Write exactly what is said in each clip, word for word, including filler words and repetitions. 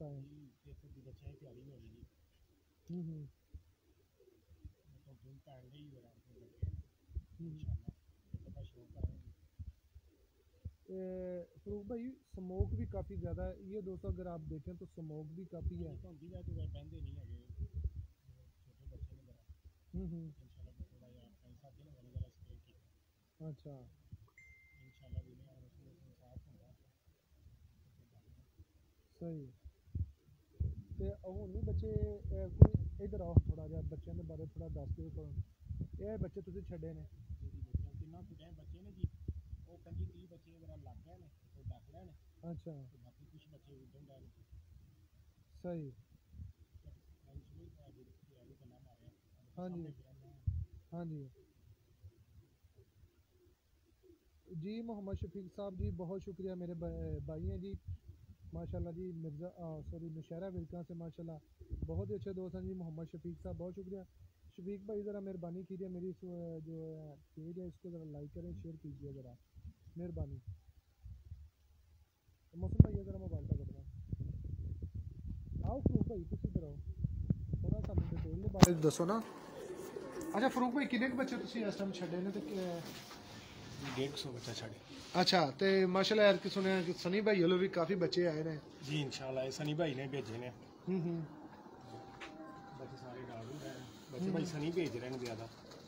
बताएं। हम्म हम्म फरूक भाई स्मोक भी काफ़ी ज़्यादा है ये दोस्तों, अगर आप देखें तो स्मोक भी काफ़ी है। हम्म हम्म अच्छा सही। ਤੇ ਹੁਣ ਵੀ ਬੱਚੇ ਕੋਈ ਇਧਰ ਆਓ ਥੋੜਾ ਜਿਹਾ ਬੱਚਿਆਂ ਦੇ ਬਾਰੇ ਥੋੜਾ ਦੱਸ ਦਿਓ ਤੁਹਾਨੂੰ। ਇਹ ਬੱਚੇ ਤੁਸੀਂ ਛੱਡੇ ਨੇ ਕਿੰਨਾ ਛੱਡੇ ਬੱਚੇ ਨੇ ਜੀ ਉਹ ਪੰਜੀ ਤੀਹ ਬੱਚੇ ਮੇਰਾ ਲੱਗ ਗਏ ਨੇ ਉਹ ਦੱਸ ਲੈਣ ਅੱਛਾ ਤੇ ਬਾਕੀ ਕੁਝ ਬੱਚੇ ਉਦੋਂ ਦਾ ਸਹੀ ਹਾਂਜੀ ਹਾਂਜੀ जी मोहम्मद शफीक साहब जी बहुत शुक्रिया मेरे भाई हैं जी माशाल्लाह जी। मिर्ज़ा सॉरी नौशहरा विल्का से माशाल्लाह बहुत ही अच्छे दोस्त हैं जी मोहम्मद शफीक साहब, बहुत शुक्रिया। शफीक भाई ज़रा मेहरबानी कीजिए मेरी इस जो पेज है इसको ज़रा लाइक करें शेयर कीजिए ज़रा मेहरबानी। मौसम भाई ज़रा मोबाइल का कटना आओ फरूक भाई तुम इधर आओ थोड़ा सा डिटेल के बारे दसो ना। अच्छा फरूक भाई कितने बच्चे तुम इस टाइम छड्डे ने ते डेढ़ सौ बच्चा छड़े। अच्छा तो माशाल्लाह यार कि सुने कि सनी भाई वालों भी काफ़ी बच्चे आए हैं जी इंशाल्लाह सनी भाई ने भेजे ने हम्म हम्म बच्चे सारे डाल ही रहे हैं बच्चे भाई सनी भेज रहे हैं ज़्यादा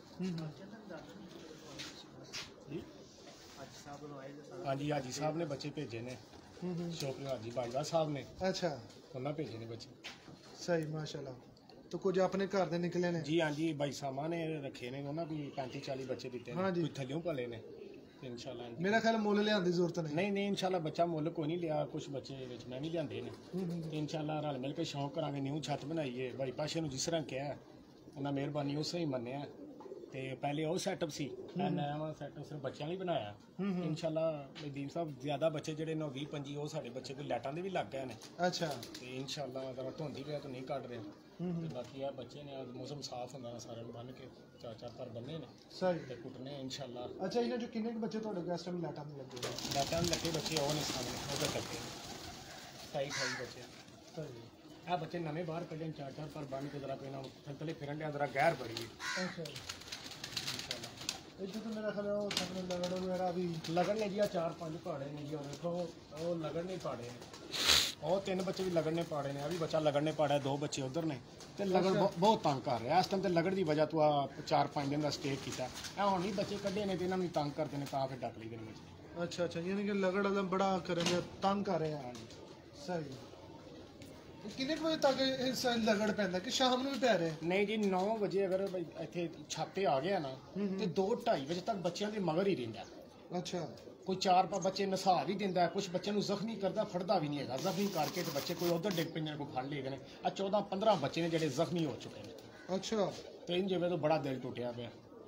जी। हाँ जी हाजी साहब ने बच्चे भेजे ने शोपी हाजी बाजवा साहब ने अच्छा उन्होंने भेजे ने बच्चे सही माशाल्लाह। तो कुछ अपने घर दे निकले ने जी हाँ जी भाई सामा ने रखे ने उन्होंने कोई पैंती चालीस बच्चे दिते हैं कोई थल्यों पले ने इंशाल्लाह। मेरा ख्याल मुल लिया की जरूरत नहीं नहीं नहीं इंशाल्लाह बच्चा मुल कोई नहीं लिया कुछ बच्चे मैं भी लियाते ने इंशाल्लाह रल मिल के शौक करांगे न्यू छत बनाइए भाई पाशे जिस तरह कहा उन्हें मेहरबानी उस ही मन्निया ते पहले वो सैटअप सी नया सैटअप सिर्फ बच्चों लिए बनाया इंशाल्लाह दीन साहब ज्यादा बच्चे जेडे ने बीस पंजी वो साढ़े बच्चे कोई लाइटां दे भी लग गए ने अच्छा ते इंशाल्लाह जरा धुंधी पे तो नहीं काट रहे ते बाकी यार बच्चे ने मौसम साफ होंदा सारे बन के चार चार पर बन्ने ने सही ते कुटने इंशाल्लाह। अच्छा इन्हें जो कितने बच्चे थोड़े इस टाइम लाइटां में लगे लाइटां में लगे बच्चे और ने सामने उधर तक सताई अठाई बच्चे सही आ बच्चे नवे बाहर कढ़े चार चार पर बन के जरा कोई ना थले फिरन लिया जरा गैर बड़ी अच्छा इधर तो मेरा ख्याल है वो सामने लगड़ वगैरह भी लगन ने जी चार पांच पाड़े ने जी देखो वो लगन नहीं पाड़े ने और तीन बच्चे भी लगन ने पाड़े ने अभी बच्चा लगन ने पाड़ा दो बच्चे उधर ने ते लगन बहुत तंग कर रहा है इस टाइम ते लगड़ की वजह तो आ चार पांच दिन का स्टे किया हुण भी बच्चे कढ़े ने ते इन्होंने तंग करते हैं फिर डक ली बच्चे। अच्छा अच्छा यानी कि लगड़ वाला बड़ा करेंगे तंग कर रहे हैं सही। कितने बजे तक इस लगड़ पैंदा कि शाम ਨੂੰ ਵੀ ਪੈ ਰਿਹਾ नहीं जी नौ बजे अगर ਇੱਥੇ ਛਾਪੇ आ गया ना ਤੇ दो ढाई बजे तक बच्चों के मगर ही रहिंदा। अच्छा कोई चार पांच बच्चे नसा भी दिंदा है कुछ बच्चों जख्मी करता फड़दा भी नहीं है जख्मी करके तो बच्चे कोई उधर डिग पे को फड़ ले गए आ चौदह पंद्रह बच्चे ने जेडे जख्मी हो चुके हैं। अच्छा तो इन जिम्मे तो बड़ा दिल टुटिया पे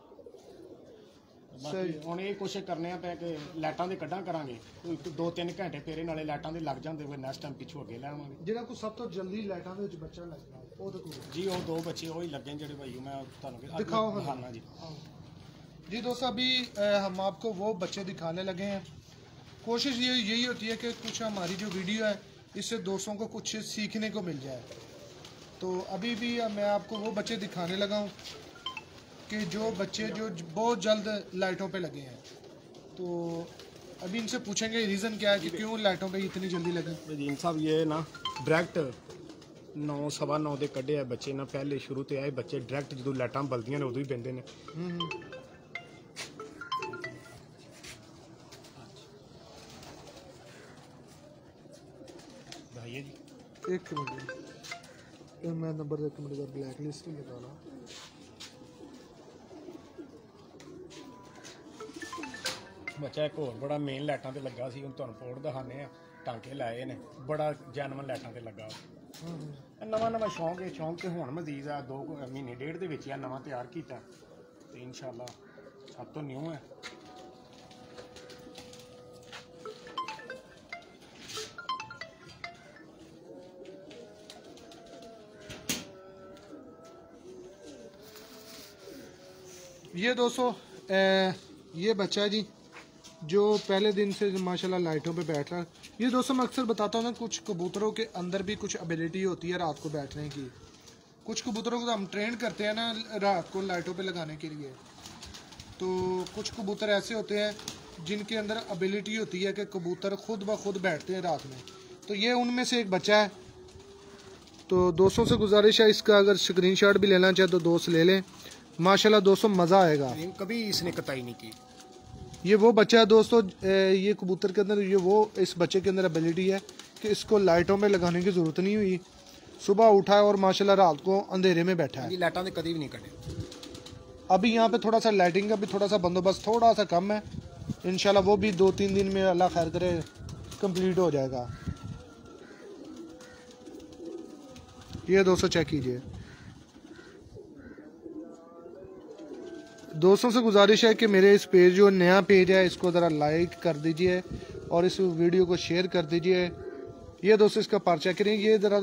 ਹੁਣ ਇਹ ਕੋਸ਼ਿਸ਼ ਕਰਨੇ ਆ ਪਏ ਕਿ ਲਾਈਟਾਂ ਦੇ ਕੱਢਾਂ ਕਰਾਂਗੇ ਕੋਈ ਦੋ ਤਿੰਨ ਘੰਟੇ ਫੇਰੇ ਨਾਲੇ ਲਾਈਟਾਂ ਦੇ ਲੱਗ ਜਾਂਦੇ ਹੋਏ ਨੈਕਸਟ ਟਾਈਮ ਪਿੱਛੋਂ ਅੱਗੇ ਲੈ ਆਵਾਂਗੇ। ਜਿਹੜਾ ਕੋਈ ਸਭ ਤੋਂ ਜਲਦੀ ਲਾਈਟਾਂ ਦੇ ਵਿੱਚ ਬੱਚਾ ਲੱਗਦਾ ਉਹ ਤਾਂ ਕੋਈ ਜੀ ਉਹ ਦੋ ਬੱਚੇ ਉਹ ਹੀ ਲੱਗੇ ਜਿਹੜੇ ਭਾਈ ਮੈਂ ਤੁਹਾਨੂੰ दिखाओ दिखाना जी। जी दोस्तों अभी हम आपको वो बच्चे दिखाने लगे हैं। कोशिश ये यही होती है कि कुछ हमारी जो वीडियो है इससे दोस्तों को कुछ सीखने को मिल जाए। तो अभी भी मैं आपको वो बच्चे दिखाने लगा हूँ कि जो बच्चे जो बहुत जल्द लाइटों पे लगे हैं। तो अभी इनसे पूछेंगे रीज़न क्या है कि क्यों लाइटों पे इतनी जल्दी लगे। जीन साहब ये ना डायरेक्ट नौ सवा नौ के कढ़े बच्चे ना पहले शुरू तो आए बच्चे डायरेक्ट जो लाइटां बलदियां ने उदों ही बहते हैं। एक मिनट मैं नंबर एक मिनट का ब्लैक लिस्ट लगा रहा बच्चा एक होर बड़ा मेन लाइटां ते लगा सी हुण तुहानूं फोड़ दिखाने आ टांके लाए ने बड़ा जैनवन लाइटां ते लगा नवां नवां शौक है शौक ते हुण मजीद आ दो महीने डेढ़ दे विच आ नवां तैयार कीता ते इंशाअल्लाह सब तो न्यू है। ये दोस्तों ए, ये बच्चा है जी जो पहले दिन से माशाल्लाह लाइटों पे बैठ रहा है। ये दोस्तों मैं अक्सर बताता हूँ ना, कुछ कबूतरों के अंदर भी कुछ एबिलिटी होती है रात को बैठने की। कुछ कबूतरों को हम ट्रेन करते हैं ना रात को लाइटों पे लगाने के लिए, तो कुछ कबूतर ऐसे होते हैं जिनके अंदर एबिलिटी होती है कि कबूतर खुद ब खुद बैठते हैं रात में। तो ये उनमें से एक बच्चा है। तो दोस्तों से गुजारिश है, इसका अगर स्क्रीनशॉट भी लेना चाहे तो दोस्त ले लें। माशाल्लाह दोस्तों मज़ा आएगा। कभी इसने कताई नहीं की। ये वो बच्चा है दोस्तों, ये कबूतर के अंदर ये वो इस बच्चे के अंदर एबिलिटी है कि इसको लाइटों में लगाने की ज़रूरत नहीं हुई। सुबह उठा है और माशाल्लाह रात को अंधेरे में बैठा है। लाइटां ने कभी भी नहीं कटे। अभी यहाँ पे थोड़ा सा लाइटिंग का भी थोड़ा सा बंदोबस्त थोड़ा सा कम है। इंशाल्लाह वो भी दो तीन दिन में अल्लाह खैर करे कंप्लीट हो जाएगा। ये दोस्तों चेक कीजिए। दोस्तों से गुजारिश है कि मेरे इस पेज जो नया पेज है इसको ज़रा लाइक कर दीजिए और इस वीडियो को शेयर कर दीजिए। ये दोस्तों इसका पर चेक करें, ये ज़रा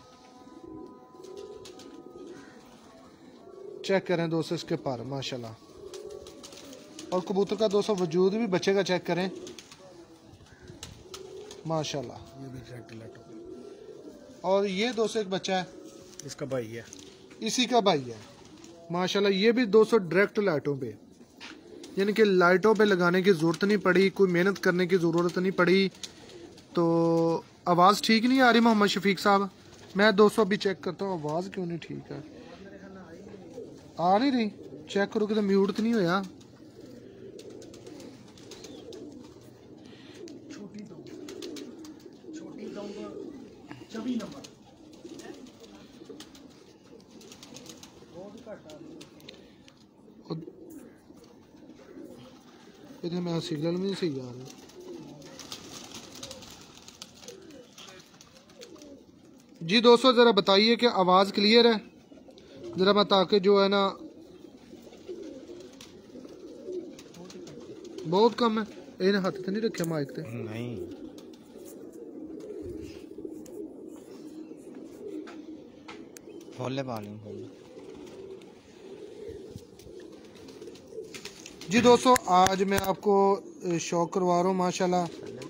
चेक करें दोस्तों इसके पर माशाल्लाह। और कबूतर का दोस्तों वजूद भी बच्चे का चेक करें माशाल्लाह। ये भी डायरेक्ट लाइटों। और ये दोस्तों एक बच्चा है, इसका भाई है, इसी का भाई है माशाल्लाह। ये भी दोस्तों डायरेक्ट लाइटों पे, यानी कि लाइटों पे लगाने की ज़रूरत नहीं पड़ी, कोई मेहनत करने की ज़रूरत नहीं पड़ी। तो आवाज़ ठीक नहीं आ रही मोहम्मद शफीक साहब? मैं दोस्तों अभी चेक करता हूँ आवाज़ क्यों नहीं ठीक है, आ नहीं रही। चेक करो कि तो म्यूट तो नहीं होया। छोटी दो छोटी दो चौबी नंबर इधर मैं सिग्नल में सही आ रहा। जी दोस्तों ज़रा बताइए कि आवाज़ क्लियर है ज़रा, मैं ताकि जो है ना बहुत कम है। इन्हें हाथ तो नहीं रखे माइक पे? नहीं। Full volume full. जी दोस्तों आज मैं आपको शौक करवा रहा हूँ माशाल्लाह।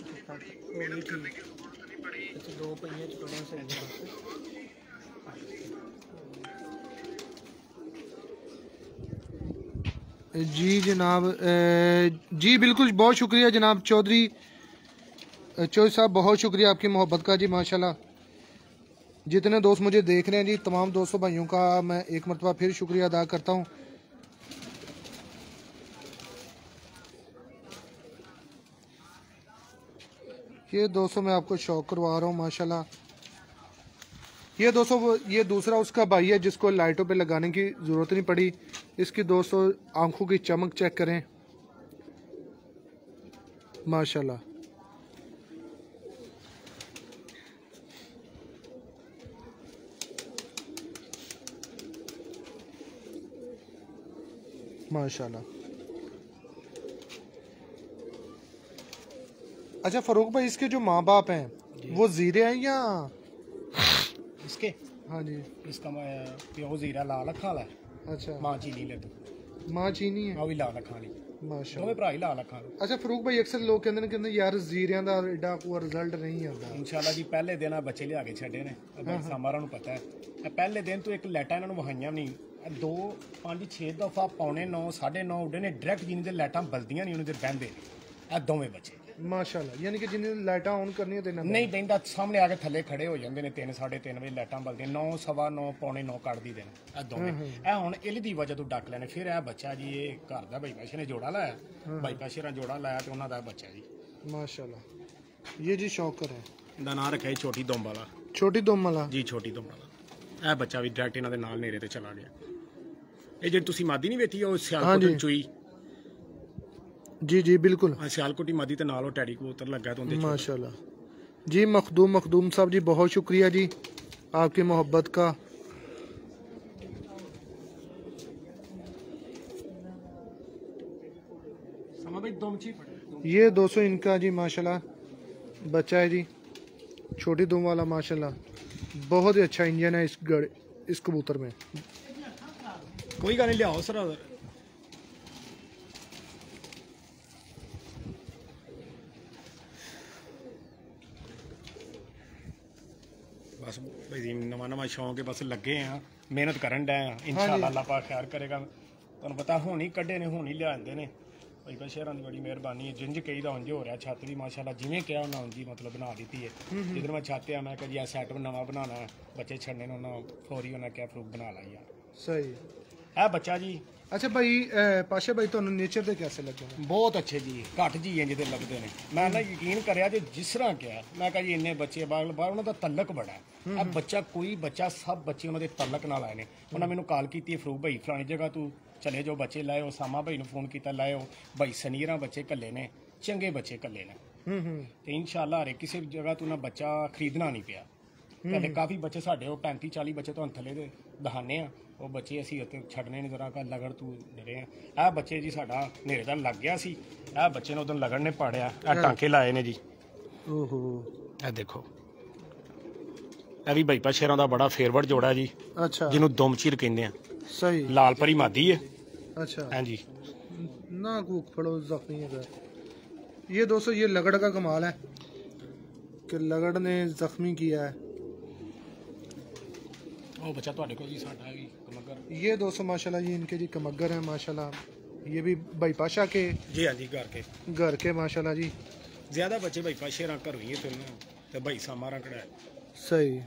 जी जनाब, जी बिल्कुल, बहुत शुक्रिया जनाब चौधरी चौधरी साहब, बहुत शुक्रिया आपकी मोहब्बत का जी माशाल्लाह। जितने दोस्त मुझे देख रहे हैं जी, तमाम दोस्तों भाइयों का मैं एक मरतबा फिर शुक्रिया अदा करता हूँ। ये दोस्तों मैं आपको शौक करवा रहा हूँ माशाल्लाह। ये दोस्तों वो ये दूसरा उसका भाई है जिसको लाइटों पे लगाने की ज़रूरत नहीं पड़ी। इसकी दोस्तों आंखों की चमक चेक करें माशाल्लाह। माशाल्लाह। अच्छा फरूक भाई, इसके जो माँ बाप हैं वो जीरे हैं या इसके? हाँ जी, इसका प्यो जीरा लाल अखा वाला है। अच्छा, मां चीनी लड्डू, माँ चीनी है, वो भी लाल अखा वाली माशाल्लाह। दोवें भरा ही लाल अखा वाले। अच्छा फरूक भाई, अक्सर लोग कहते हैं कहते यार जीरियां दा एडा कोई रिजल्ट नहीं आता। इंशाल्लाह जी पहले दिन आ बच्चे लिया के छड्डे ने, भाई सामारा ਨੂੰ पता है। पहले दिन तो एक लाइटा ਇਹਨਾਂ ਨੂੰ ਵਹਾਈਆਂ ਨਹੀਂ, दो पाँच छे दफा पौने नौ साढ़े नौ उड़े ने डायरेक्ट जिन्हें दे लाइटां बलदियां नहीं उन्हें बहंदे आ दोवें बच्चे माशाल्लाह। यानी कि जिन्हें लाइटां ऑन करनी है देना नहीं बहंदा, सामने आके थल्ले खड़े हो जाते हैं। तीन साढ़े तीन बजे लाइटां बलदियां, नौ सवा नौ पौने नौ कट दी देन आ दोवें। ए हुण इल दी वजह तो डक लेने। फिर ए बच्चा जी ये घर दा भाई पाशे ने जोड़ा लाया, भाई पाशे ने जोड़ा लाया ते उन्हां दा बच्चा जी माशाल्लाह। ये जी शौकर है, दा नाम रखा छोटी दुम वाला। छोटी दुम वाला जी, छोटी दुम वाला। ए बच्चा भी डायरेक्ट इन्हां दे नाल नेरे ते चला गया। ये जी तुसी मादी नहीं वेखी ओ सियालकोट चुई? जी जी बिल्कुल, सियालकोटी मादी ते नाल ओ टैडी कबूतर लगा तो उनदे माशाल्लाह। जी मखदूम मखदूम साहब जी बहुत शुक्रिया जी आपकी मोहब्बत का। ये दोस्तों इनका जी माशाल्लाह बच्चा है जी, छोटी दुम वाला माशाल्लाह। बहुत ही अच्छा इंजन है इस गड़ इस कबूतर में। कोई गल नहीं, लियाओ सर। बस भाई नवा नवा शौक है, बस लगे हैं मेहनत करन डे हैं। इंशाअल्लाह अल्लाह पाक खैर करेगा। तुहानू पता हुण ही कड्ढे ने, हुण ही लिआंदे ने। भाई बस शेरां दी बड़ी मेहरबानी है। जिंज कही दा उंज हो रहा। छत भी माशाअल्लाह जिवें कहा उन्हें उंज ही मतलब बना दी है। जिधर मैं छत आ मैं कहा जी सैट नवा बनाना है, बच्चे छड़ने ने, उन्हें फौरी उन्हें क्या फ्रूट बना ला यार। सही है बच्चा जी। अच्छा भाई पाशा भाई तुहानू नेचर दे कैसे लगे? बहुत अच्छे जी, घट जी इंज दे लगदे ने। मैं ना यकीन करया जे जिस तरह क्या मैं कहा जी इन्ने बच्चे बाहर बाहर उन्हां दा तलक बड़ा है। अब बच्चा कोई बच्चा सब बच्चे उन्हां दे तलक नाल आए ने। उन्हें मैनू कॉल की फरूक भाई फलानी जगह तू चले जाओ, बच्चे लाओ। सामा भाई ने फोन किया लाओ भाई सनीरा बच्चे कल्ले ने, चंगे बच्चे कल्ले ने। तो इंशाअल्लाह हर किसी जगह तू ना बच्चा खरीदना नहीं पिया। पहले काफ़ी बच्चे साढ़े पैंती चाली बच्चे तो थले दे दहाने आ, वो बच्चे असी छड़ने ने जरा का लगड़ तू डरे हैं। यह बच्चे जी साडा नेरे दा लग गया सी। यह बच्चे ने उधर लगड़ ने पाड़िया, यह टांके लाए ने जी। ओहो यह देखो, यह भी भाई शेरां दा बड़ा फेवरेट जोड़ा जी। अच्छा, जिन्हों दुमचीर कहते हैं। सही, लाल परी मादी है। अच्छा हाँ जी ना कूक फड़ो जख्मी है। ये दोस्तों ये लगड़ का कमाल है कि लगड़ ने जख्मी किया है। ओ बच्चा तो को जी साडा भी कमगर। ये दोस्तों माशाल्लाह जी इनके जी कमगर हैं माशाल्लाह। ये भी भाई पाशा के जी। हाँ जी घर के घर के माशाल्लाह जी। ज्यादा बच्चे भाई पाशे रंग घर हुई है फिर तो भाई सामा रंग है। सही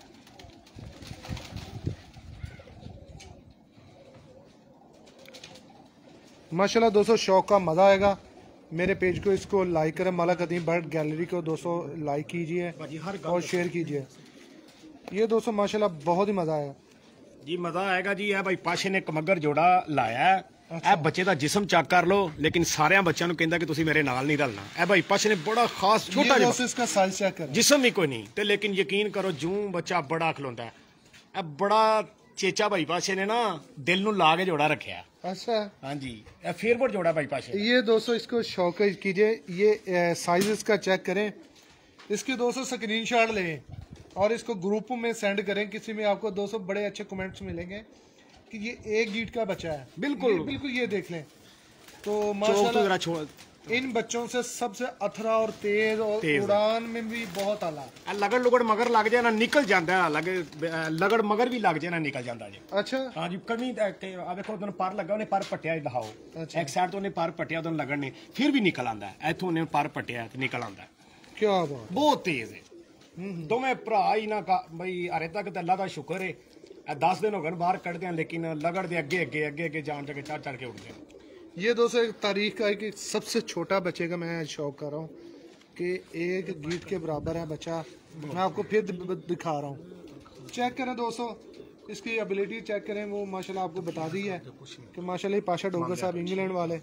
माशाल्लाह दोस्तों, शौक का मज़ा आएगा। मेरे पेज को इसको लाइक करें, मलक अदीम बर्ड गैलरी को दोस्तों लाइक कीजिए और शेयर कीजिए। ये दोस्तों माशाल्लाह बहुत ही मज़ा आएगा जी। मज़ा आएगा जी। है भाई पाशे ने कमगर जोड़ा लाया है। अच्छा। बच्चे का जिसम चेक कर लो, लेकिन सारे बच्चों को कहता कि तुसी मेरे नाल नहीं रलना। है भाई पाशे ने बड़ा खास छोटा इसका साइज चेक करो, जिसम ही कोई नहीं ते, लेकिन यकीन करो जूं बच्चा बड़ा खलोंदा है। बड़ा चेचा भाई पाशे ने ना दिल नू ला के जोड़ा रखा। अच्छा हाँ जी, फेवरेट जोड़ा भाई पाशे। ये दोस्तों इसको शौक कीजिए, ये साइज इसका चेक करें, इसके दोस्तों स्क्रीनशॉट लें और इसको ग्रुप में सेंड करें। किसी में आपको दोस्तों बड़े अच्छे कमेंट्स मिलेंगे कि ये एक गीट का बच्चा है। बिल्कुल ये, बिल्कुल ये देख लें तो माशाल्लाह इन बच्चों से सबसे अथरा और तेज और उड़ान में भी बहुत आला। लगड़ लुगड़ मगर लग जाए ना निकल जाता है, लगड़ मगर भी लग जाए ना निकल जाता है। अच्छा हाँ जी, कमी देखो उन्हें पर लगा, उन्हें पर पट्टिया दिखाओ। अच्छा। एक साइड तो उन्हें पर पट्टिया उन्हें लगड़ ने फिर भी निकल आता है, इथों उन्हें पर पट्टिया निकल आता है। क्या बात, बहुत तेज है। दोवें भरा ही ना बई अरे तक अल्लाह का शुक्र है दस दिन हो गए बाहर कटते हैं, लेकिन लगड़ दे अगे अगे अगे अगे जान जगह चढ़ चढ़ के उठते हैं। ये दोस्तों एक तारीख का है कि सबसे छोटा बच्चे का मैं शौक कर रहा हूँ कि एक गीत के बराबर है बच्चा। मैं आपको फिर दिखा रहा हूँ, चेक करें दोस्तों इसकी एबिलिटी चेक करें। वो माशाल्लाह आपको बता दी है कि माशाल्लाह पाशा डोगर साहब इंग्लैंड वाले,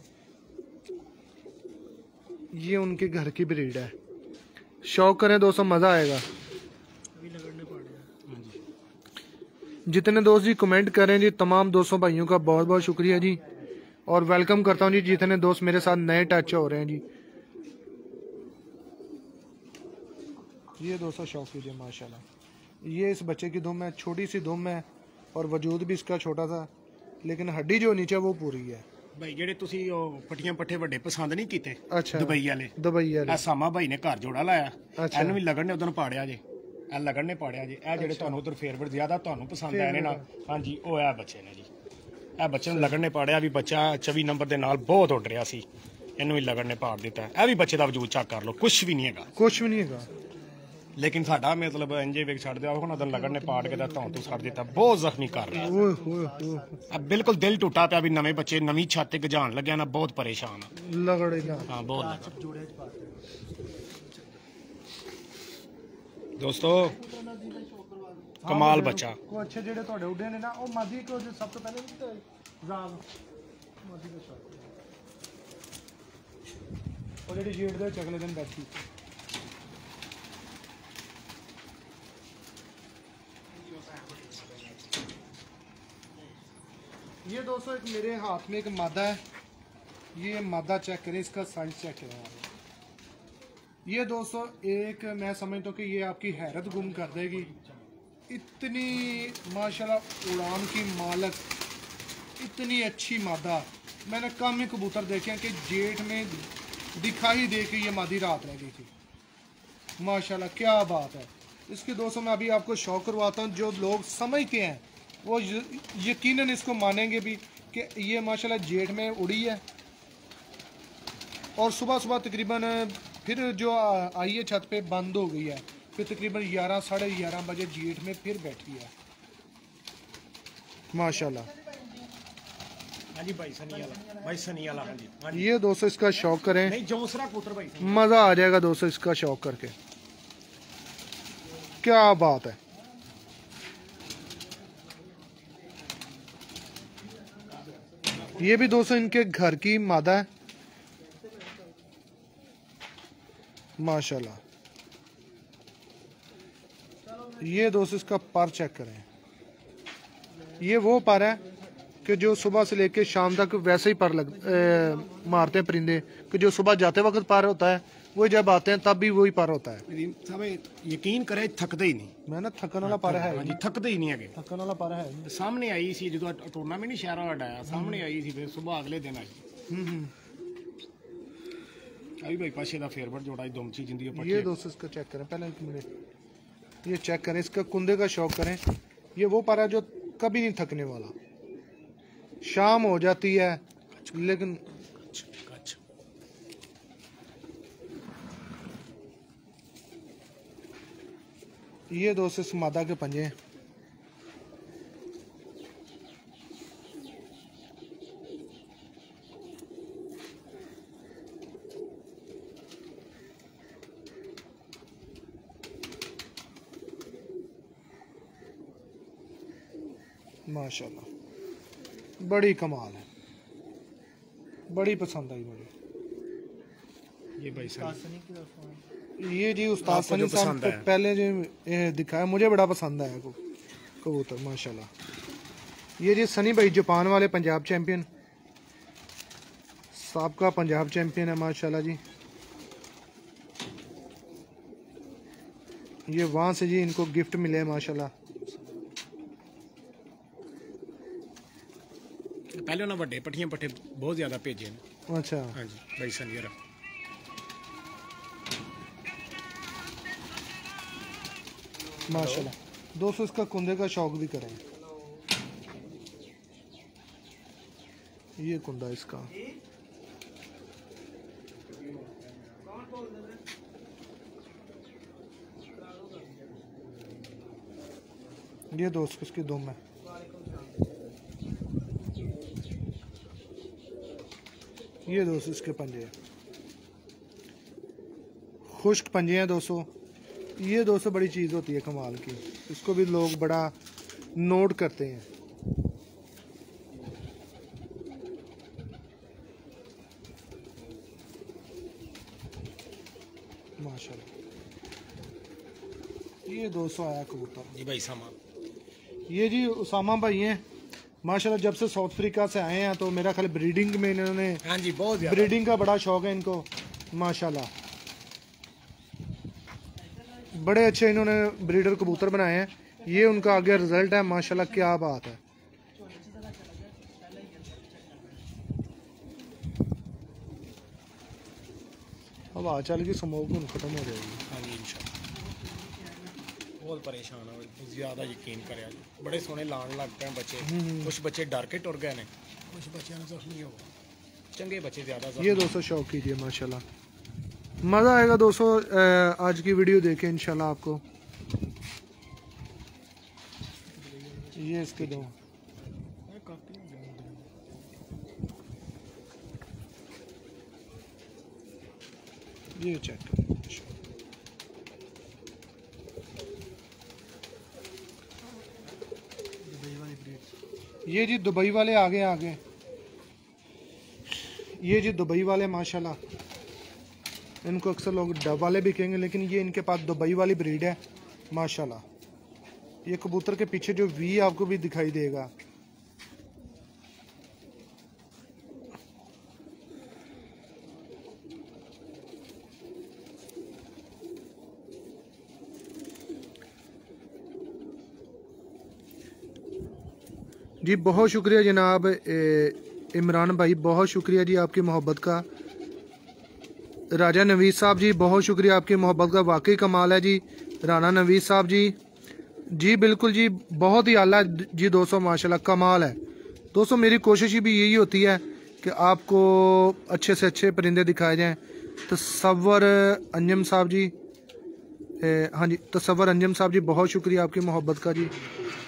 ये उनके घर की ब्रीड है। शौक करें दोस्तों, मज़ा आएगा। जितने दोस्त जी कमेंट करें जी, तमाम दोस्तों भाइयों का बहुत बहुत शुक्रिया जी, और वेलकम करता हूं जी जितने दोस्त मेरे साथ नए टच हो रहे हैं जी। ये दोस्तों शौक कीजिए माशाल्लाह। ये इस बच्चे की दुम है, छोटी सी दुम है और वजूद भी इसका छोटा सा, लेकिन हड्डी जो नीचे वो पूरी है। भाई जेडे तुसी पट्टियां पट्ठे वड्डे पसंद नहीं कीते। अच्छा, दुबई वाले दुबई वाले सामा भाई ने घर जोड़ा लाया। अच्छा, एनु भी लगन ने उधर पाड़िया जे, ए लगन ने पाड़िया जे। ए जेडे तुहानू उधर फेवरेट ज्यादा तुहानू पसंद आए ने ना, हां जी ओ ए बच्चे ने जी। ए बच्चे ने लगन ने पाड़िया भी, बच्चा चौबीस नंबर के नाल बहुत उड़ रहा सी, इनू भी लगन ने पाड़ दिता। ए भी बच्चे दा वजूद चेक कर लो, कुछ भी नहीं हैगा, कुछ भी नहीं हैगा, लेकिन साडा मतलब इंजे वेख छड़ दिया उन्हां दा लगन ने पाड़ के दा धौं तू छड़ दिता, बहुत जख्मी कर रहा। ओए होए होए, अब बिल्कुल दिल टूटा पिया भी नवे बच्चे नवी छत ते गजान लग्या ना, बहुत परेशान लगड़े ना। हां बहुत दोस्तों कमाल बच्चा। को अच्छे जेडे ਤੁਹਾਡੇ ਉੱਡੇ ਨੇ ਨਾ ਉਹ ਮਾਦੀ ਕੋ ਸਭ ਤੋਂ ਪਹਿਲੇ ਜ਼ਾਗ ਮਾਦੀ ਦਾ ਸ਼ੌਕ ਉਹ ਜਿਹੜੀ ਜੀੜ ਦੇ ਚਗਲੇ ਦਿਨ ਬੈਠੀ। ये दोस्तों एक मेरे हाथ में एक मादा है, ये मादा चेक करें, इसका साइज चेक करें। ये दोस्तों एक मैं समझता हूँ कि ये आपकी हैरत गुम कर देगी। इतनी माशाल्लाह उड़ान की मालक, इतनी अच्छी मादा मैंने कम ही कबूतर देखे हैं कि जेठ में दिखाई दे के ये मादी रात रह गई थी। माशाल्लाह क्या बात है। इसकी दोस्तों मैं अभी आपको शौक करवाता हूँ। जो लोग समझते हैं वो यकीनन इसको मानेंगे भी कि ये माशाल्लाह जेठ में उड़ी है और सुबह सुबह तकरीबन फिर जो आई है छत पे बंद हो गई है, फिर तकरीबन ग्यारह साढ़े ग्यारह बजे जेठ में फिर बैठी है माशाल्लाह। हाँ जी भाई सनी वाला, भाई सनी वाला। हाँ जी, हाँ जी। ये दोस्तों इसका शौक करें, नहीं जोसरा कबूतर भाई, मजा आ जाएगा दोस्तों इसका शौक करके, क्या बात है। ये भी दोस्तों इनके घर की मादा है माशाल्लाह। ये दोस्तों इसका पर चेक करें, ये वो पर है कि जो सुबह से लेके शाम तक वैसे ही पर लग ए, मारते हैं परिंदे, कि जो सुबह जाते वक्त पर होता है वो जब आते हैं तब भी वही पर होता है। सब यकीन करे थकते ही नहीं, मैं ना थकन वाला पर है, हाँ जी थकते ही नहीं है। थकन वाला पर है। सामने आई सी जो टूर्नामेंट नहीं शहर वाला आया, सामने आई सी, फिर सुबह अगले दिन आई। अभी भाई पाशे का फेवरेट जोड़ा दोमची जिंदी। ये दोस्तों इसका चेक करें पहले एक मिनट, ये चेक करें, इसका कुंदे का शौक करें। ये वो पर है जो कभी नहीं थकने वाला, शाम हो जाती है लेकिन ये दोस्तों इस मादा के पंजे हैं। माशाल्लाह बड़ी कमाल है, बड़ी पसंद आई मुझे। ये भाई साहब ये जी उस्ताद सनी साहब को पहले जो दिखाया मुझे बड़ा पसंद आया कबूतर माशाल्लाह। ये जी सनी भाई जापान वाले पंजाब चैंपियन, साबका पंजाब चैंपियन है माशाल्लाह जी। ये वहाँ से जी इनको गिफ्ट मिले माशाल्लाह। पहले उन्होंने बड़े पट्टियां पट्टे बहुत ज्यादा भेजे ने। अच्छा हाँ जी भाई सनी यार माशाल्लाह। दोस्तों इसका कुंदे का शौक भी करें, ये कुंदा इसका। ये दोस्त इसकी दुम है। ये दोस्तों इसके पंजे हैं, खुश्क पंजे हैं दोस्तों। ये दोस्तों बड़ी चीज़ होती है कमाल की, इसको भी लोग बड़ा नोट करते हैं। माशाल्लाह। ये दोस्तों आया कबूतर जी भाई सामा, ये जी उसामा भाई हैं माशाल्लाह। जब से साउथ अफ्रीका से आए हैं तो मेरा ख्याल ब्रीडिंग में इन्होंने, हाँ जी बहुत ज्यादा ब्रीडिंग का बड़ा शौक है इनको माशाल्लाह। बड़े अच्छे इन्होंने ब्रीडर कबूतर बनाए हैं, ये उनका आगे रिजल्ट है माशाल्लाह, क्या बात है। अब आ चल की स्मोक खत्म हो जाएगी। हाँ जी इंशाल्लाह। बहुत परेशान हो, ज्यादा यकीन करे, बड़े सोने लान लग पे बच्चे, कुछ बच्चे डर के टुर गए ने, कुछ बच्चों ने जख्मी हो, चंगे बच्चे ज्यादा। ये दोस्तों शौक कीजिए माशाल्लाह, मज़ा आएगा दोस्तों आज की वीडियो देखें इंशाल्लाह आपको। ये इसके दो ये चेक ये जी दुबई वाले आगे आगे, ये जी दुबई वाले माशाल्लाह। इनको अक्सर लोग डब वाले भी कहेंगे, लेकिन ये इनके पास दुबई वाली ब्रीड है माशाल्लाह। ये कबूतर के पीछे जो वी आपको भी दिखाई देगा, जी बहुत शुक्रिया जनाब इमरान भाई, बहुत शुक्रिया जी आपकी मोहब्बत का। राजा नवीद साहब जी बहुत शुक्रिया आपकी मोहब्बत का, वाकई कमाल है जी। राना नवीद साहब जी जी बिल्कुल जी, बहुत ही आला जी दोस्तों, माशाल्लाह कमाल है दोस्तों। मेरी कोशिश भी यही होती है कि आपको अच्छे से अच्छे परिंदे दिखाए जाएं। तसव्वुर अंजम साहब जी, ए, हाँ जी तसव्वुर अंजम साहब जी, बहुत शुक्रिया आपकी मोहब्बत का जी।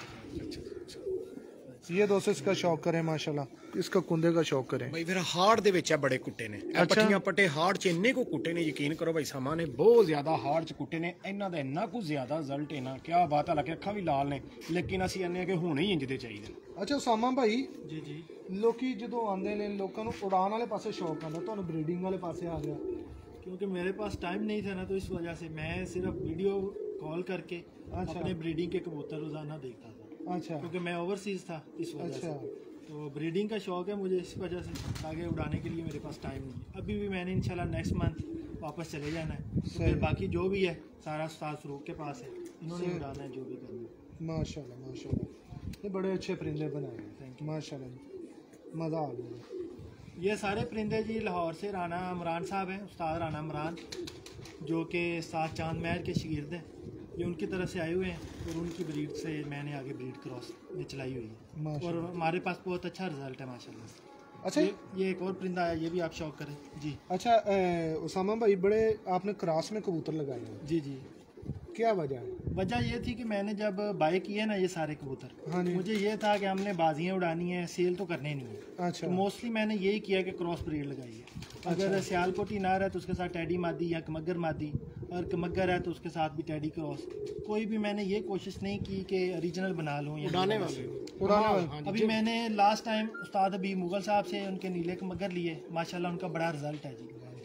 ये दोस्तों इसका शौक करें माशाल्लाह, इसका कुंदे का शौक करें भाई। फिर हार्ड दे विच बड़े कुट्टे ने, अच्छा। पट्टियां पट्टे हार्ड च इन्ने को कुट्टे ने, यकीन करो भाई सामा ने बहुत ज्यादा हार्ड च कुट्टे ने। इन्हां दा इन्ना कुछ ज्यादा रिजल्ट है ना, क्या बात है। हालांकि अखां भी लाल ने, लेकिन ਅਸੀਂ ਆਨੇ ਕਿ ਹੁਣੇ ਹੀ ਇੰਜ ਦੇ ਚਾਹੀਦੇ ਨੇ। अच्छा उसामा भाई जी जी ਲੋਕੀ ਜਦੋਂ ਆਉਂਦੇ ਨੇ ਲੋਕਾਂ ਨੂੰ ਉਡਾਨ ਵਾਲੇ ਪਾਸੇ ਸ਼ੌਕ ਆਉਂਦਾ, ਤੁਹਾਨੂੰ ਬਰੀਡਿੰਗ ਵਾਲੇ ਪਾਸੇ ਆ ਗਿਆ? क्योंकि मेरे पास टाइम नहीं था ना, तो इस वजह से मैं सिर्फ वीडियो कॉल करके अच्छा। अपने ब्रीडिंग के कबूतर रोजाना देखता था, अच्छा क्योंकि मैं ओवरसीज था इस वजह अच्छा से। तो ब्रीडिंग का शौक है मुझे इस वजह से, आगे उड़ाने के लिए मेरे पास टाइम नहीं है। अभी भी मैंने इंशाल्लाह नेक्स्ट मंथ वापस चले जाना है, तो सही। फिर बाकी जो भी है सारा उस्ताद फरूक के पास है, इन्होंने सही। उड़ाना है जो भी करना है। माशाल्लाह माशाल्लाह, ये बड़े अच्छे परिंदे बनाए हैं, थैंक यू। माशाल्लाह मज़ा आ गया। ये सारे परिंदे जी लाहौर से राना इमरान साहब हैं, उस्ताद राना इमरान, जो कि सात चांद महर के शागिर्द हैं। ये उनकी तरफ से आए हुए हैं और उनकी ब्रीड से मैंने आगे ब्रीड क्रॉस में चलाई हुई है, और माशाल्लाह। हमारे पास बहुत अच्छा रिजल्ट है माशाल्लाह से। अच्छा ये, ये एक और परिंदा है, ये भी आप शौक करें जी। अच्छा ए, उसामा भाई, बड़े आपने क्रॉस में कबूतर लगाए हैं, जी जी क्या वजह है? वजह ये थी कि मैंने जब बाय किए ना ये सारे कबूतर, हाँ जी। मुझे ये था कि हमने बाजियाँ उड़ानी है, सेल तो करने नहीं है। अच्छा तो मोस्टली मैंने यही किया कि क्रॉस ब्रीड लगाई है। अगर अच्छा। सियालकोटी नार है तो उसके साथ टैडी मादी या कमगर मादी, और कमगर है तो उसके साथ भी टैडी क्रॉस। कोई भी मैंने ये कोशिश नहीं की कि ओरिजिनल बना लूँ या उड़ाने नहीं। वाले उड़ाने हाँ, वाले। हाँ जी। अभी मैंने लास्ट टाइम उस्ताद अभी मुगल साहब से उनके नीले कमगर लिए, माशाल्लाह उनका बड़ा रिजल्ट है जी।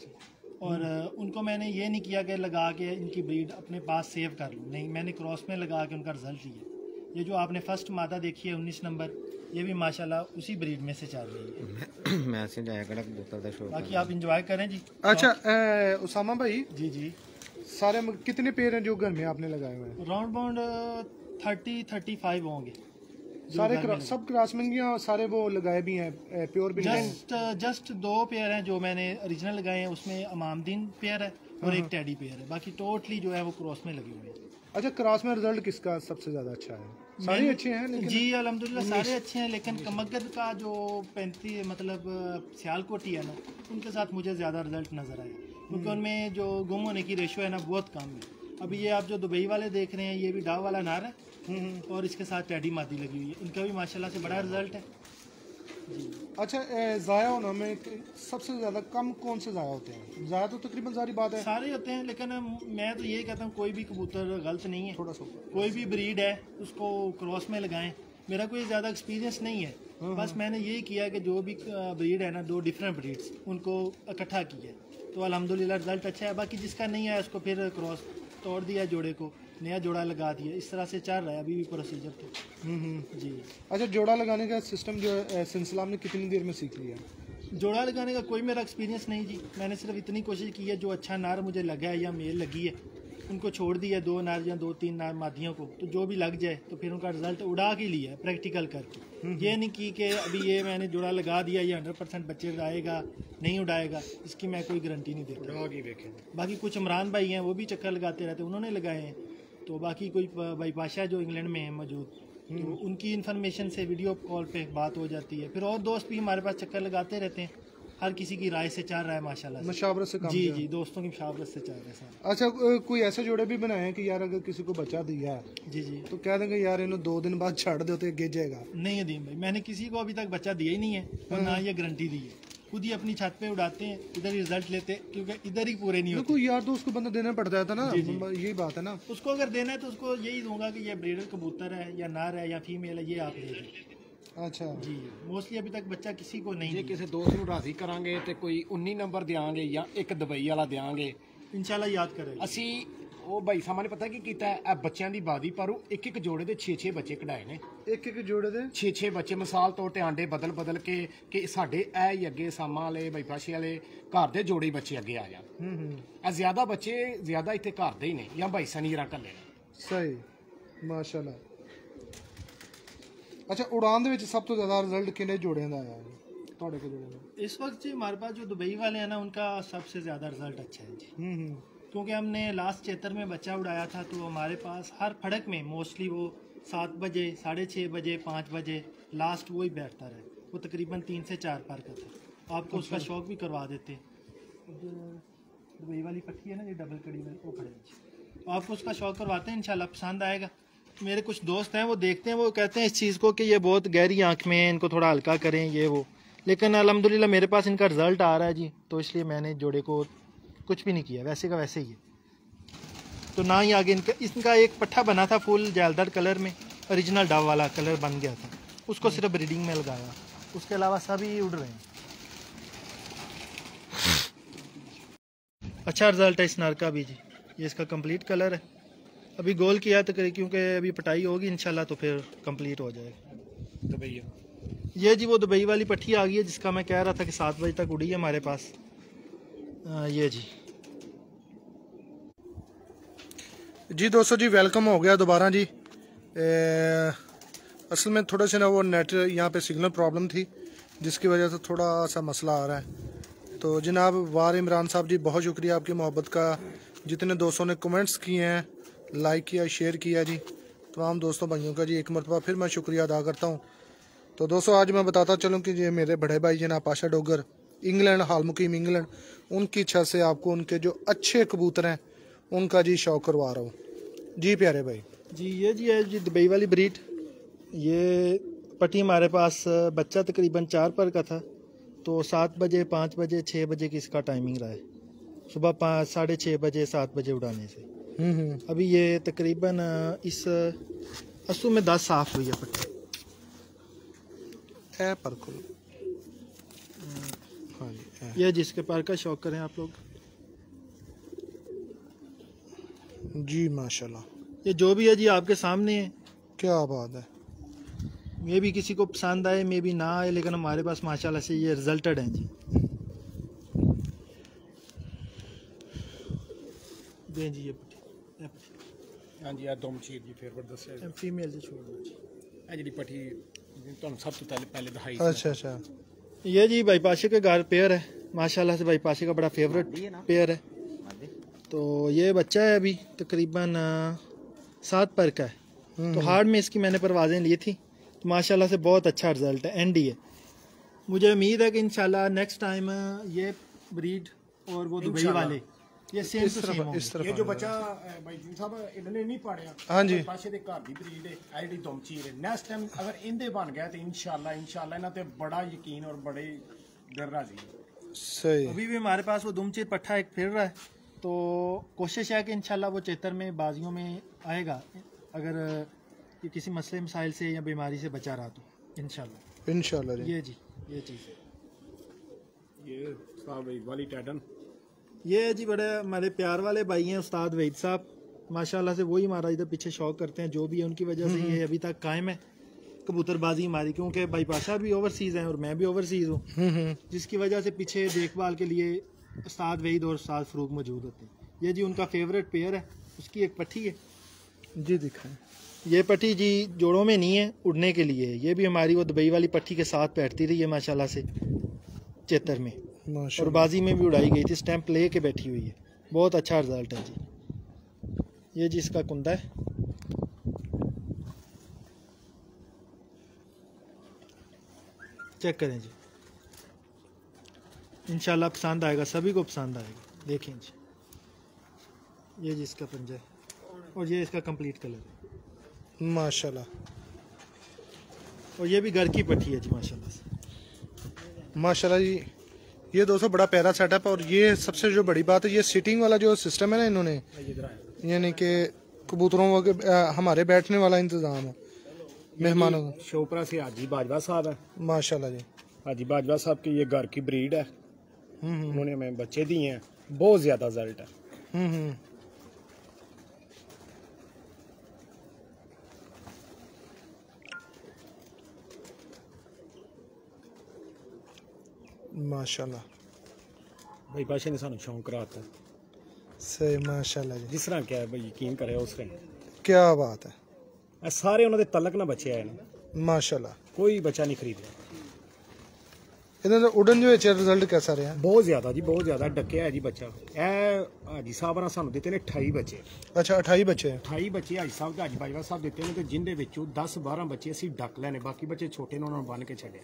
और अ, उनको मैंने ये नहीं किया कि लगा के इनकी ब्रीड अपने पास सेव कर लूँ, नहीं, मैंने क्रॉस में लगा के उनका रिजल्ट लिया। ये जो आपने फर्स्ट मादा देखी है उन्नीस नंबर, ये भी माशाल्लाह उसी ब्रीड में से चल रही है। मैसेज आया कड़ा कबूतर दा शौक बाकी आप इंजॉय करें जी। अच्छा ए, उसामा भाई, जी जी सारे म- कितने पेड़ हैं जो घर में आपने लगाए हुए हैं? Round about thirty thirty five होंगे जो सारे घर में क्रा- लगे। सब क्रॉसमिंग या सारे वो लगाए भी हैं प्योर भी लगाए हैं? जस्ट जस्ट दो पेयर हैं जो मैंने ओरिजिनल लगाए हैं, उसमें अमामदीन पेयर है और एक टैडी पेयर है, बाकी टोटली जो है वो क्रॉस में लगे हुए हैं। अच्छा, क्रॉस में रिजल्ट किसका सबसे ज्यादा अच्छा है? सारे मैंने- अच्छे हैं लेकिन जी अल्हम्दुलिल्लाह सारे अच्छे हैं, लेकिन कमगर का जो पैंतीस मतलब अ, सियालकोटी है ना, उनके साथ मुझे ज़्यादा रिजल्ट नज़र आया, क्योंकि उनमें जो गुम होने की रेशो है ना बहुत कम है। अभी ये आप जो दुबई वाले देख रहे हैं, ये भी डाव वाला नार है और इसके साथ टैडी मादी लगी हुई है, इनका भी माशाल्लाह से बड़ा रिजल्ट है जी। अच्छा, ए, ज़ाया होना में क- सबसे ज़्यादा कम कौन से ज़ाया होते हैं? ज़ाया तो तकरीबन सारी बात है, सारे होते हैं, लेकिन मैं तो यही कहता हूँ कोई भी कबूतर गलत नहीं है। थोड़ा सा कोई भी ब्रीड है उसको क्रॉस में लगाएं। मेरा कोई ज़्यादा एक्सपीरियंस नहीं है, बस मैंने यही किया कि जो भी ब्रीड है ना, दो डिफरेंट ब्रीड्स उनको इकट्ठा किया, तो अल्हम्दुलिल्लाह रिजल्ट अच्छा है। बाकी जिसका नहीं है उसको फिर क्रॉस तोड़ दिया, जोड़े को नया जोड़ा लगा दिया, इस तरह से चल रहा है अभी भी प्रोसीजर तो हम्म हम्म। जी। अच्छा, जोड़ा लगाने का सिस्टम जो है सिलसिला आपने कितनी देर में सीख लिया? जोड़ा लगाने का कोई मेरा एक्सपीरियंस नहीं जी, मैंने सिर्फ इतनी कोशिश की है, जो अच्छा नार मुझे लगा है या मेल लगी है उनको छोड़ दिया, दो नार या दो तीन नार मादियों को, तो जो भी लग जाए तो फिर उनका रिजल्ट उड़ा के लिया है प्रैक्टिकल करके। ये नहीं की कि अभी ये मैंने जोड़ा लगा दिया, ये हंड्रेड परसेंट बच्चे उड़ाएगा नहीं उड़ाएगा, इसकी मैं कोई गारंटी नहीं देता। उड़ा के देखे बाकी कुछ इमरान भाई हैं, वो भी चक्कर लगाते रहते हैं, उन्होंने लगाए हैं। तो बाकी कोई भाई पाशा जो इंग्लैंड में है मौजूद, तो उनकी इन्फॉर्मेशन से वीडियो कॉल पे बात हो जाती है। फिर और दोस्त भी हमारे पास चक्कर लगाते रहते हैं, हर किसी की राय से चल रहा है माशाल्लाह से। मशावरत से काम जी किया। जी, दोस्तों की मुशावरत से चल रहा है सारा। अच्छा, अ, कोई ऐसे जोड़े भी बनाए हैं कि यार अगर किसी को बच्चा दिया है जी जी, तो कह देंगे यार इन्हें दो दिन बाद छाड़ दो तो ये गिर जाएगा? नहीं अदीम भाई, मैंने किसी को अभी तक बच्चा दिया ही नहीं है और ना ये गारंटी दी है। खुद ही अपनी छत पे उड़ाते हैं, इधर ही रिजल्ट लेते हैं, क्योंकि इधर ही पूरे नहीं होते। देखो यार, तो उसको बंदा देना पड़ता है ना, जी, जी। यही बात है ना। उसको अगर देना है तो उसको यही दूंगा कि ये ब्रीडर कबूतर है या नार है या फीमेल है, ये आप ले लें। अच्छा जी, मोस्टली अभी तक बच्चा किसी को नहीं ਜੇ दिया। ਕਿਸੇ ਦੋਸਤ ਨੂੰ ਰਾਜ਼ੀ ਕਰਾਂਗੇ ਤੇ ਕੋਈ ਉੱਨੀ ਨੰਬਰ ਦਿਆਂਗੇ ਜਾਂ ਇੱਕ ਦੁਬਈ ਵਾਲਾ ਦਿਆਂਗੇ। इंशाल्लाह याद करेगा। ਅਸੀਂ ਉਹ ਭਾਈ ਸਾਹਿਬ ਨੇ ਪਤਾ ਕੀ ਕੀਤਾ ਹੈ, ਇਹ ਬੱਚਿਆਂ ਦੀ ਬਾਦੀ ਪਰੂ ਇੱਕ ਇੱਕ ਜੋੜੇ ਦੇ ਛੇ ਛੇ ਬੱਚੇ ਕਢਾਏ ਨੇ। एक एक जोड़े दे ਛੇ ਛੇ ਬੱਚੇ ਮਿਸਾਲ ਤੌਰ ਤੇ ਆਂਡੇ ਬਦਲ ਬਦਲ ਕੇ ਕਿ ਸਾਡੇ ਇਹ ਹੀ ਅੱਗੇ ਸਾਮਾਂ ਵਾਲੇ ਬਾਈਪਾਸ਼ੇ ਵਾਲੇ ਘਰ ਦੇ ਜੋੜੇ ਹੀ ਬੱਚੇ ਅੱਗੇ ਆ ਜਾਣ। हम्म हम्म, ਇਹ ਜ਼ਿਆਦਾ ਬੱਚੇ ਜ਼ਿਆਦਾ ਇੱਥੇ ਘਰ ਦੇ ਹੀ ਨੇ ਜਾਂ ਭਾਈ ਸਨੀਰਾ ਕੱਲੇ ਨੇ। सही, माशाल्लाह। अच्छा, उड़ान ਦੇ ਵਿੱਚ ਸਭ ਤੋਂ ਜ਼ਿਆਦਾ ਰਿਜ਼ਲਟ ਕਿਹਨੇ ਜੋੜਿਆਂ ਦਾ ਆਇਆ ਤੁਹਾਡੇ ਕੋਲ ਜੋੜਿਆਂ ਦਾ? इस वक्त जी हमारे पास जो दुबई वाले हैं ना, उनका सबसे ज्यादा रिजल्ट अच्छा है जी। हम्म हम्म, क्योंकि हमने लास्ट चेतर में बच्चा उड़ाया था तो हमारे पास हर फड़क में मोस्टली वो सात बजे, साढ़े छः बजे, पाँच बजे लास्ट वही बैठता रहे। वो तकरीबन तीन से चार पार का था। आपको उसका शौक भी करवा देते। दुबई वाली पट्टी है ना, ये डबल कड़ी में वो खड़े, तो आपको उसका शौक करवाते हैं, इंशाल्लाह पसंद आएगा। मेरे कुछ दोस्त हैं वो देखते हैं, वो कहते हैं इस चीज़ को कि ये बहुत गहरी आँख में, इनको थोड़ा हल्का करें ये वो, लेकिन अल्हम्दुलिल्लाह मेरे पास इनका रिज़ल्ट आ रहा है जी, तो इसलिए मैंने जोड़े को कुछ भी नहीं किया, वैसे का वैसे ही है। तो ना ही आगे इनका इनका एक पट्ठा बना था फुल जैलदार कलर में, ओरिजिनल डव वाला कलर बन गया था, उसको सिर्फ ब्रीडिंग में लगाया, उसके अलावा सभी उड़ रहे हैं। अच्छा रिजल्ट है इस नर का भी जी। ये इसका कंप्लीट कलर है, अभी गोल किया तो करें क्योंकि अभी पटाई होगी इंशाल्लाह तो फिर कंप्लीट हो जाएगा। दुबई ये जी वो दुबई वाली पट्टी आ गई है जिसका मैं कह रहा था कि सात बजे तक उड़ी है हमारे पास। आ, ये जी जी दोस्तों जी वेलकम हो गया दोबारा जी। ए, असल में थोड़ा सा ना वो नेट यहाँ पे सिग्नल प्रॉब्लम थी जिसकी वजह से थोड़ा सा मसला आ रहा है। तो जनाब वार इमरान साहब जी बहुत शुक्रिया आपकी मोहब्बत का, जितने दोस्तों ने कमेंट्स किए हैं, लाइक किया, शेयर किया जी, तमाम दोस्तों भाइयों का जी एक मरतबा फिर मैं शुक्रिया अदा करता हूँ। तो दोस्तों आज मैं बताता चलूँ कि ये मेरे बड़े भाई जनाब पाशा डोगर इंग्लैंड, हाल मुकीम इंग्लैंड, उनकी इच्छा से आपको उनके जो अच्छे कबूतर हैं उनका जी शौक करवा रहा हूँ जी प्यारे भाई जी। ये जी है जी दुबई वाली ब्रीड। ये पट्टी हमारे पास बच्चा तकरीबन चार पर का था, तो सात बजे, पाँच बजे, छः बजे की इसका टाइमिंग रहा है, सुबह पाँच साढ़े छः बजे, सात बजे उड़ाने से। अभी ये तकरीबन इस असू में दस साफ हुई है पट्टी है पर खुल। हाँ जी, ये जिसके पर का शौक करें आप लोग जी माशाल्लाह। ये जो भी है जी आपके सामने है। क्या बात है। मे भी किसी को पसंद आए, मे भी ना आए, लेकिन हमारे पास माशाल्लाह से ये रिजल्टेड हैं जी। दें जी ये पट्टी, हाँ जी यार दम चीर जी फेवरेट दस फीमेल जी छोड़ दो जी। है जी पट्टी तो सब तो पहले पहले दिखाई। अच्छा अच्छा। ये जी भाई पाशे के घर पेयर है, माशाल्लाह से भाई पाशे का बड़ा फेवरेट पेयर है। तो ये बच्चा है अभी तकरीबन सात पर का है। तो हार्ड में इसकी मैंने परवाजें ली थी, तो माशाल्लाह से बहुत अच्छा रिजल्ट है, एंडी है। मुझे उम्मीद है कि इंशाल्लाह नेक्स्ट टाइम ये ब्रीड और वो दुबई वाले ये सेम टू सेम होंगे। इस तरफ ये जो बच्चा भाई जी साहब इन्होंने नहीं पाड़िया, हाँ जी, पाशे दे घर दी ब्रीड है आई डी दमचीर है। नेक्स्ट टाइम अगर इंदे बन गया तो इंशाल्लाह इंशाल्लाह इन्हां ते बड़ा यकीन और बड़े डर राजी सही। अभी भी हमारे पास वो दुमचीर पट्ठा एक फिर रहा है, तो कोशिश है कि इंशाल्लाह वो चेतर में बाजियों में आएगा, अगर ये किसी मसले मसाइल से या बीमारी से बचा रहा तो इंशाल्लाह इंशाल्लाह जी। ये जी ये चीज़ है। ये साहब वहीद वाली टैटन, ये जी बड़े हमारे प्यार वाले भाई हैं उस्ताद वहीद साहब, माशाल्लाह से वही हमारा इधर पीछे शौक करते हैं, जो भी है उनकी वजह से ये अभी तक कायम है कबूतरबाजी हमारी, क्योंकि भाई पाशा भी ओवरसीज़ हैं और मैं भी ओवरसीज़ हूँ, जिसकी वजह से पीछे देखभाल के लिए उस्ताद वहीद और उस्ताद फरूक मौजूद होते हैं। ये जी उनका फेवरेट पेयर है, उसकी एक पट्टी है जी, दिखाएं। ये पट्टी जी जोड़ों में नहीं है, उड़ने के लिए है। ये भी हमारी वो दुबई वाली पट्टी के साथ बैठती रही है माशाल्लाह से चेतर में, और बाजी में भी उड़ाई गई थी, स्टैंप ले के बैठी हुई है, बहुत अच्छा रिजल्ट है जी। ये जी इसका कुंदा है, चेक करें जी, इंशाल्लाह पसंद आएगा, सभी को पसंद आएगा। देखें जी, ये जी इसका पंजा है और ये इसका कंप्लीट कलर है माशाल्लाह। और ये भी घर की पट्टी है जी माशाल्लाह से। माशाल्लाह जी, ये दोस्तों बड़ा प्यारा सेटअप है। और ये सबसे जो बड़ी बात है, ये सिटिंग वाला जो सिस्टम है ना इन्होंने, यानी कि कबूतरों के हमारे बैठने वाला इंतजाम है मेहमानों का। शोपरा से हाजी बाजवा साहब है माशाल्लाह जी। हाजी बाजवा साहब की ये घर की ब्रीड है, उन्होंने हमें बच्चे दिए हैं, बहुत ज्यादा रिजल्ट है। हम्म हम्म माशाल्लाह भाई पाशे ने सानू शौक कराता है सही। माशाल्लाह जी, जिस तरह क्या है भाई यकीन करे उस तरह क्या बात है। ਇਹ ਸਾਰੇ ਉਹਨਾਂ ਦੇ ਤਲਕ ਨਾ ਬੱਚੇ ਆਏ ਨੇ माशाल्लाह। ਕੋਈ ਬੱਚਾ ਨਹੀਂ ਖਰੀਦਿਆ। ਇਹਦੇ ਦਾ ਉਡਣ ਦੇ ਵਿੱਚ ਰਿਜ਼ਲਟ कैसा ਰਿਹਾ? ਬਹੁਤ ਜ਼ਿਆਦਾ ਜੀ, ਬਹੁਤ ਜ਼ਿਆਦਾ ਡੱਕਿਆ ਹੈ ਜੀ ਬੱਚਾ। ਇਹ ਹਾਜੀ ਸਾਹਿਬ ਨੇ ਸਾਨੂੰ ਦਿੱਤੇ ਨੇ ਅਠਾਈ ਬੱਚੇ। ਅੱਛਾ ਅਠਾਈ ਬੱਚੇ ਅਠਾਈ ਬੱਚੇ ਹਾਜੀ ਸਾਹਿਬ ਤੇ ਹਾਜੀ ਬਾਜਵਾ ਸਾਹਿਬ ਦਿੱਤੇ ਨੇ, ਤੇ ਜਿੰਦੇ ਵਿੱਚੋਂ ਦਸ ਬਾਰਾਂ ਬੱਚੇ ਅਸੀਂ ਡੱਕ ਲੈਣੇ, ਬਾਕੀ ਬੱਚੇ ਛੋਟੇ ਨੇ ਉਹਨਾਂ ਨੂੰ ਬੰਨ ਕੇ ਛੱਡਿਆ।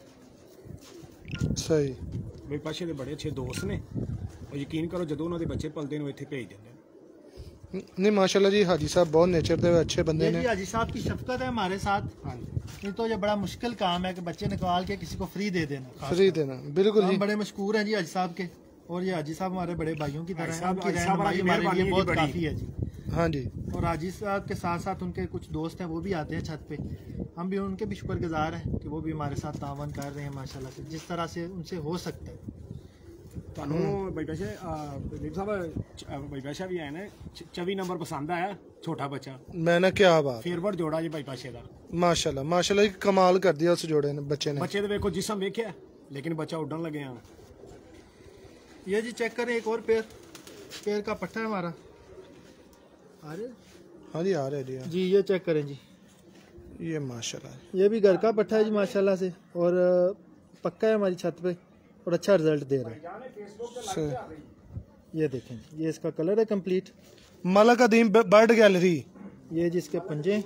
ਸਹੀ ਬਈ ਪਾਸ਼ੇ ਦੇ ਬੜੇ ਅੱਛੇ ਦੋਸਤ ਨੇ, ਉਹ ਯਕੀਨ ਕਰੋ ਜਦੋਂ ਉਹਨਾਂ ਦੇ ਬੱਚੇ ਪਲਦੇ ਨੇ ਇੱਥੇ ਭੇਜ ਦਿੰਦੇ ਨੇ। नहीं माशाल्लाह जी, हाजी साहब बहुत नेचर के अच्छे बंदे ये ने। जी हाजी साहब की शफकत है हमारे साथ। हाँ जी, नहीं तो ये बड़ा मुश्किल काम है कि बच्चे निकाल के किसी को फ्री दे देना, खास फ्री कर। देना बिल्कुल हम जी। बड़े मशहूर हैं जी हाजी साहब के, और ये हाजी साहब हमारे बड़े भाइयों की तरह हाजी हैं। साहब- उनकी हाजी साहब रहनुमाई की हमारे लिए मेहरबानी बहुत बड़ी। काफ़ी है जी। हाँ जी, और हाजी साहब के साथ साथ उनके कुछ दोस्त हैं, वो भी आते हैं छत पे। हम भी उनके भी शुक्रगुजार हैं कि वो भी हमारे साथ तावन कर रहे हैं माशाल्लाह से, जिस तरह से उनसे हो सकता है। ਤੁਹਾਨੂੰ ਬਈ ਪਾਸ਼ਾ ਦੀਪ ਸਾਹਿਬ ਬਈ ਪਾਸ਼ਾ ਵੀ ਆਏ ਨੇ, ਚੌਵੀ ਨੰਬਰ ਪਸੰਦ ਆਇਆ, ਛੋਟਾ ਬੱਚਾ मैं ना क्या बात, ਫੇਵਰਟ ਜੋੜਾ ਜੀ ਬਈ ਪਾਸ਼ੇ ਦਾ। माशाल्लाह माशाल्लाह कमाल कर दिया उस जोड़े ने बच्चे ने। ਬੱਚੇ ਦੇ ਵੇਖੋ ਜਿਸਮ ਵੇਖਿਆ, ਲੇਕਿन ਬੱਚਾ ਉੱਡਣ ਲੱਗਿਆ। ये जी चेक करें, एक और पेड़ पेड़ का पट्टा है हमारा। अरे हाँ जी आ रहे जी, हाँ। जी ये चेक करें जी, ये माशाल्लाह ये भी घर का पट्टा है जी माशाल्लाह से, और पक्का है हमारी छत पे और अच्छा रिजल्ट दे रहा है। सही। ये देखें, ये इसका कलर है complete. Malak Adeem bird gallery, ये जी इसके पंजे,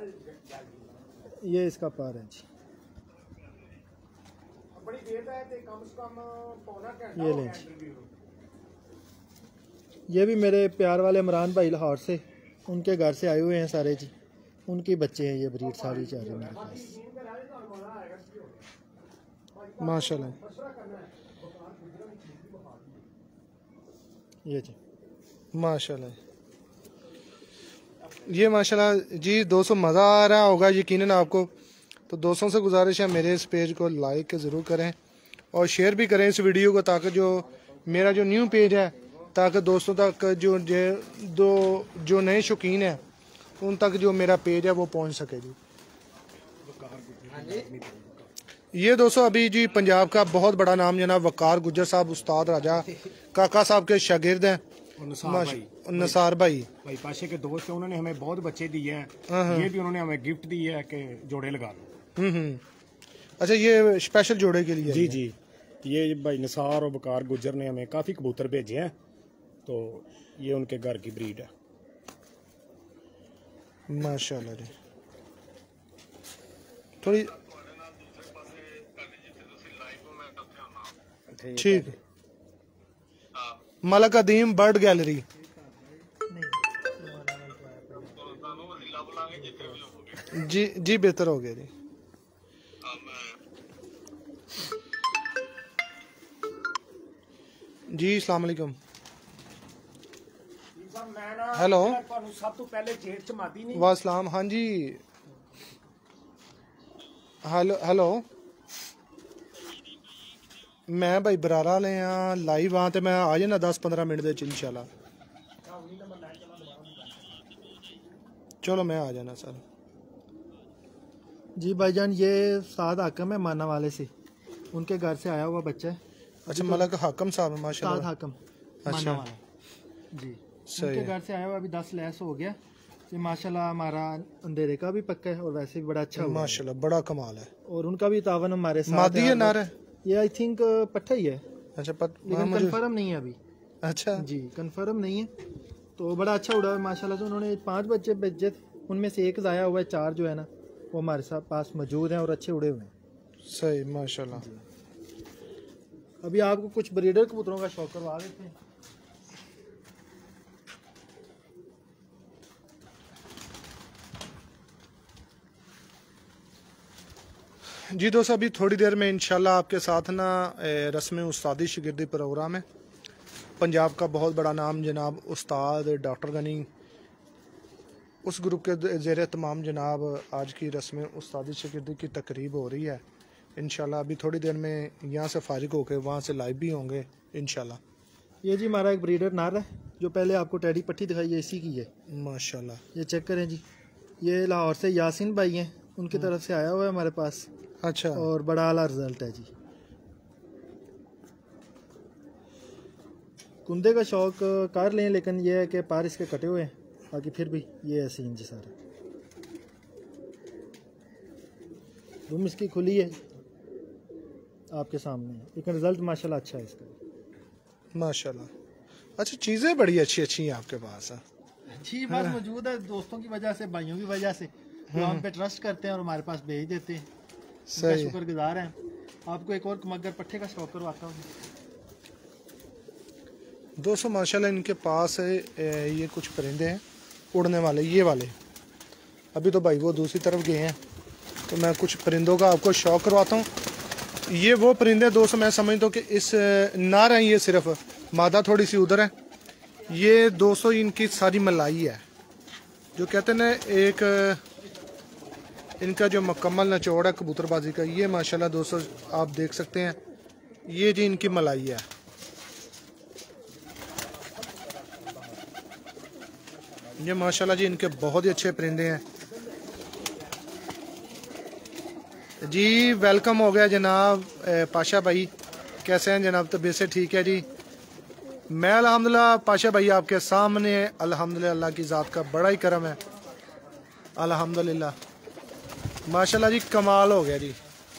ये इसका पार है जी। ये लें जी, ये भी मेरे प्यार वाले इमरान भाई लाहौर से, उनके घर से आए हुए हैं सारे जी, उनके बच्चे हैं ये ब्रीड सारी चाह रहे मेरे पास। माशाल्लाह ये जी माशाल्लाह। ये माशाल्लाह जी दोस्तों मज़ा आ रहा होगा यकीनन आपको। तो दोस्तों से गुजारिश है मेरे इस पेज को लाइक ज़रूर करें और शेयर भी करें इस वीडियो को, ताकि जो मेरा जो न्यू पेज है, ताकि दोस्तों तक जो दो जो नए शौकीन हैं उन तक जो मेरा पेज है वो पहुंच सके जी। ये दोस्तों अभी जी पंजाब का बहुत बड़ा नाम जनाब वकार गुज्जर साहब, उस्ताद राजा काका साहब के शागिर्द हैं, और नसार भाई नसार भाई भाई पाशे के दोस्त हैं, उन्होंने हमें बहुत बच्चे दिए हैं। ये भी उन्होंने हमें गिफ्ट दी है कि जोड़े लगा लो। हम्म हम्म अच्छा ये स्पेशल जोड़े के लिए जी जी, ये भाई नसार और वकार गुज्जर ने हमें काफ़ी कबूतर भेजे हैं, तो ये उनके घर की ब्रीड है। माशाल्लाह जी। थोड़ी ठीक है। मलक अदीम बर्ड गैलरी, जी जी बेहतर हो गया जी। जी अस्सलाम वालेकुम। हेलो सब तो पहले जेठ च मादी नहीं वासलाम, हाँ जी हेलो हेलो मैं भाई बरारा ले हाँ लाइव हाँ, तो मैं आ जाना दस पंद्रह मिनट दे इंशाल्लाह। चलो मैं आ जाना सर। जी भाईजान, ये साद हाकम है माना वाले से, उनके घर से आया हुआ बच्चा है। अच्छा मलक हाकम साहब साद माशाल्लाह। हाकम अच्छा। माना वाला जी, सही उनके है। घर से आया हुआ, अभी दस लैस हो गया। ये माशाल्लाह हमारा अंधेरे का भी पक्का है और वैसे भी बड़ा अच्छा हुआ है। माशाल्लाह बड़ा कमाल है। और उनका भी तावन हमारे साथ मादी है नार है? ये आई थिंक पट्टा ही है, अच्छा पत, हाँ, लेकिन मुझे कंफर्म नहीं है अभी अच्छा जी, कंफर्म नहीं है। तो बड़ा अच्छा उड़ा है माशाल्लाह से। उन्होंने पांच बच्चे भेजे, उनमें से एक ज़ाया हुआ है, चार जो है ना वो हमारे साथ पास मौजूद हैं और अच्छे उड़े हुए हैं। सही माशाल्लाह। अभी आपको कुछ ब्रीडर कबूतरों का शौक करवा देते हैं। जी दोस्तों अभी थोड़ी देर में इंशाल्लाह आपके साथ ना रस्म उस्तादी शिगिर्दी प्रोग्राम है। पंजाब का बहुत बड़ा नाम जनाब उस्ताद डॉक्टर गनी, उस ग्रुप के ज़ेर तमाम जनाब आज की रस्म उस्तादी शिगिर्दी की तकरीब हो रही है। इंशाल्लाह अभी थोड़ी देर में यहाँ से फारिग होकर वहाँ से लाइव भी होंगे इंशाल्लाह। ये जी हमारा एक ब्रीडर नार है, जो पहले आपको टैडी पट्टी दिखाई है, इसी की है माशाल्लाह। ये चेक करें जी, ये लाहौर से यासीन भाई हैं, उनकी तरफ से आया हुआ है हमारे पास। अच्छा और बड़ा आला रिजल्ट है जी। कुंदे का शौक कर लें, लेकिन ये है कि पार इसके कटे हुए हैं, बाकी फिर भी ये है सीन जी सारे। रूम इसकी खुली है, आपके सामने है, लेकिन रिजल्ट माशाल्लाह अच्छा है इसका। माशाल्लाह। अच्छा, चीज़ें बड़ी अच्छी अच्छी हैं आपके पास। अच्छी बात मौजूद है, दोस्तों की वजह से, भाइयों की वजह से, जो हम पे ट्रस्ट करते हैं और हमारे पास भेज देते हैं, सही, शुक्रगुजार हैं। आपको एक और मगर पट्टे का स्टॉक करवाता हूँ दोस्तों। माशाल्लाह इनके पास ये कुछ परिंदे हैं उड़ने वाले, ये वाले। अभी तो भाई वो दूसरी तरफ गए हैं, तो मैं कुछ परिंदों का आपको शौक करवाता हूँ। ये वो परिंदे दोस्तों, मैं समझता हूँ कि इस नार है, ये सिर्फ मादा थोड़ी सी उधर है। ये दोस्तों इनकी सारी मलाई है, जो कहते हैं ना एक इनका जो मुकम्मल निचोड़ है कबूतरबाजी का। ये माशाल्लाह दोस्तों आप देख सकते हैं, ये जी इनकी मलाई है। ये माशाल्लाह जी इनके बहुत ही अच्छे परिंदे हैं जी। वेलकम हो गया जनाब पाशा भाई, कैसे हैं जनाब? तबीयत से ठीक है जी? मैं अल्हम्दुलिल्लाह पाशा भाई आपके सामने, अल्हम्दुलिल्लाह अल्लाह की ज़ात का बड़ा ही करम है, अल्हम्दुलिल्लाह माशाल्लाह जी। कमाल हो गया जी।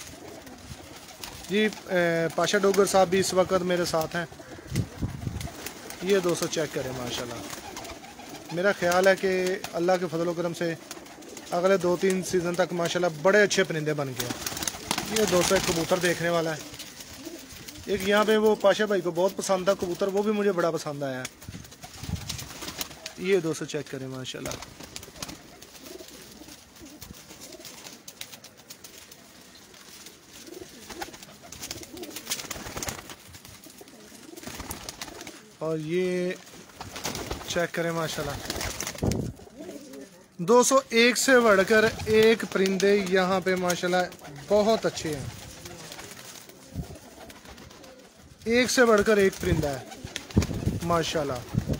जी पाशा डोगर साहब भी इस वक्त मेरे साथ हैं। ये दोस्तों चेक करें माशाल्लाह। मेरा ख्याल है कि अल्लाह के फजल करम से अगले दो तीन सीज़न तक माशाल्लाह बड़े अच्छे परिंदे बन गए। ये दोस्तों एक कबूतर देखने वाला है, एक यहाँ पे वो पाशा भाई को बहुत पसंद था कबूतर, वो भी मुझे बड़ा पसंद आया। ये दोस्तों चेक करें माशाल्लाह। और ये चेक करें माशाल्लाह। दो सौ एक से बढ़कर एक परिंदे यहाँ पे माशाल्लाह बहुत अच्छे हैं, एक से बढ़कर एक परिंदा है माशाल्लाह।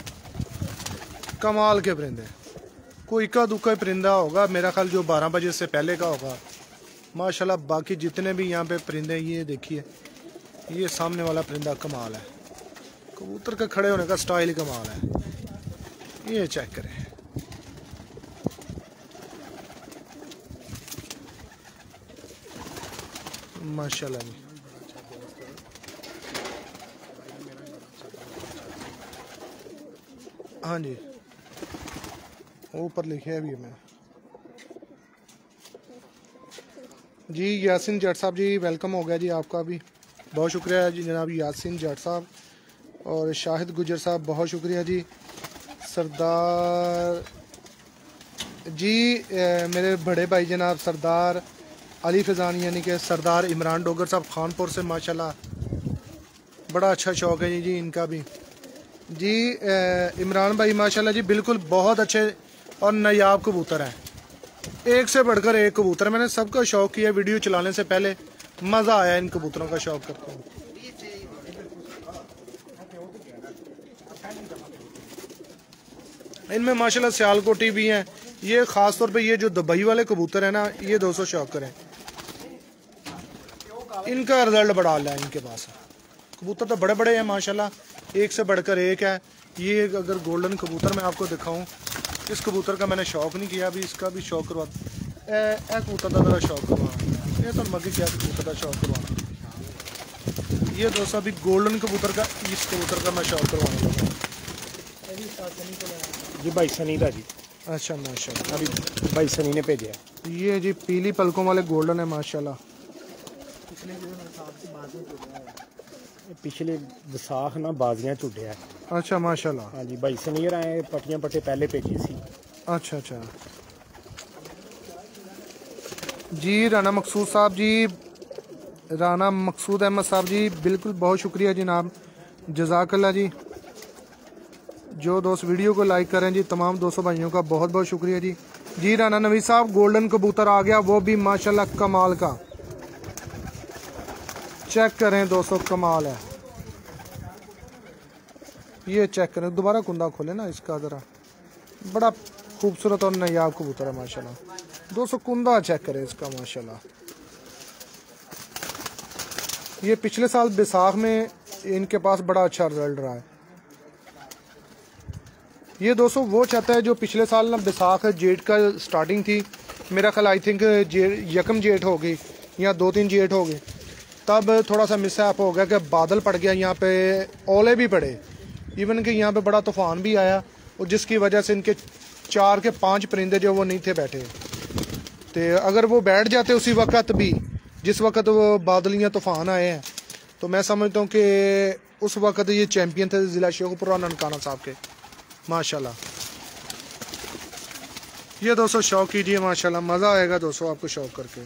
कमाल के परिंदे, कोई इक्का दुक्का परिंदा होगा मेरा ख्याल जो बारह बजे से पहले का होगा माशाल्लाह। बाकी जितने भी यहाँ पे परिंदे, ये देखिए ये सामने वाला परिंदा कमाल है, कबूतर का खड़े होने का स्टाइल कमाल है। ये चेक करें माशाल्लाह जी। हाँ जी, ऊपर लिखे अभी मैं जी। यासिन जट साहब जी वेलकम हो गया जी आपका भी, बहुत शुक्रिया जी जनाब यासिन जट साहब। और शाहिद गुजर साहब बहुत शुक्रिया जी। सरदार जी ए, मेरे बड़े भाई जनाब सरदार अली फैज़ान यानी कि सरदार इमरान डोगर साहब खानपुर से माशाल्लाह बड़ा अच्छा शौक है जी इनका भी जी। ए, इमरान भाई माशाल्लाह जी बिल्कुल बहुत अच्छे और नायाब कबूतर हैं, एक से बढ़कर एक कबूतर। मैंने सबका शौक किया वीडियो चलाने से पहले, मज़ा आया इन कबूतरों का शौक करते हैं। इनमें माशाल्लाह सियालकोटी भी हैं। ये ख़ास तौर पे ये जो दुबई वाले कबूतर हैं ना, ये दोस्तों शौक करें, इनका रिजल्ट बड़ा आला है इनके पास। कबूतर तो बड़े बड़े हैं माशाल्लाह, एक से बढ़कर एक है। ये अगर गोल्डन कबूतर मैं आपको दिखाऊं, इस कबूतर का मैंने शौक नहीं किया, अभी इसका भी शौक करवा ए, ए कबूतर का ज़रा शौक करवाना, ये तो मगे क्या कबूतर का शौक करवाना। ये दोस्तों अभी गोल्डन कबूतर का, इस कबूतर का मैं शौक करवाने लगा जी भाई सनी का जी। अच्छा माशाल्लाह, अभी भाई सनी ने भेजा। ये जी पीली पलकों वाले गोल्डन है माशाल्लाह। पिछले विसाख ना बाजियां झुड़िया। अच्छा माशाल्लाह। हाँ जी भाई सनी आए पट्टियां पट्टे पहले भेजी सी। अच्छा अच्छा जी। राना मकसूद साहब जी, राना मकसूद अहमद साहब जी बिल्कुल बहुत शुक्रिया जनाब, जज़ाकल्लाह जी। जो दोस्त वीडियो को लाइक करें जी, तमाम दोस्तों भाइयों का बहुत बहुत शुक्रिया जी। जी राना नवीद साहब गोल्डन कबूतर आ गया, वो भी माशाल्लाह कमाल का, चेक करें दोस्तों कमाल है। ये चेक करें, दोबारा कुंदा खोले ना इसका ज़रा, बड़ा खूबसूरत और नायाब कबूतर है माशाल्लाह। दोस्तों कुंदा चेक करें इसका माशाल्लाह। ये पिछले साल बैसाख में इनके पास बड़ा अच्छा रिजल्ट रहा है। ये दोस्तों वो चाहता है जो पिछले साल ना बैसाख जेठ का स्टार्टिंग थी, मेरा ख्याल आई थिंक जे यकम जेठ हो गई या दो तीन जेठ हो गए, तब थोड़ा सा मिसहैप हो गया कि बादल पड़ गया, यहाँ पे ओले भी पड़े, इवन कि यहाँ पे बड़ा तूफान भी आया, और जिसकी वजह से इनके चार के पांच परिंदे जो वो नहीं थे बैठे। तो अगर वो बैठ जाते उसी वक्त भी जिस वक्त वो बादल या तूफान आए हैं, तो मैं समझता हूँ कि उस वक्त ये चैम्पियन थे ज़िला शेखुपुरा ननकाना साहब के माशाल्लाह। ये दोस्तों शौक कीजिए माशाल्लाह, मज़ा आएगा दोस्तों आपको शौक करके।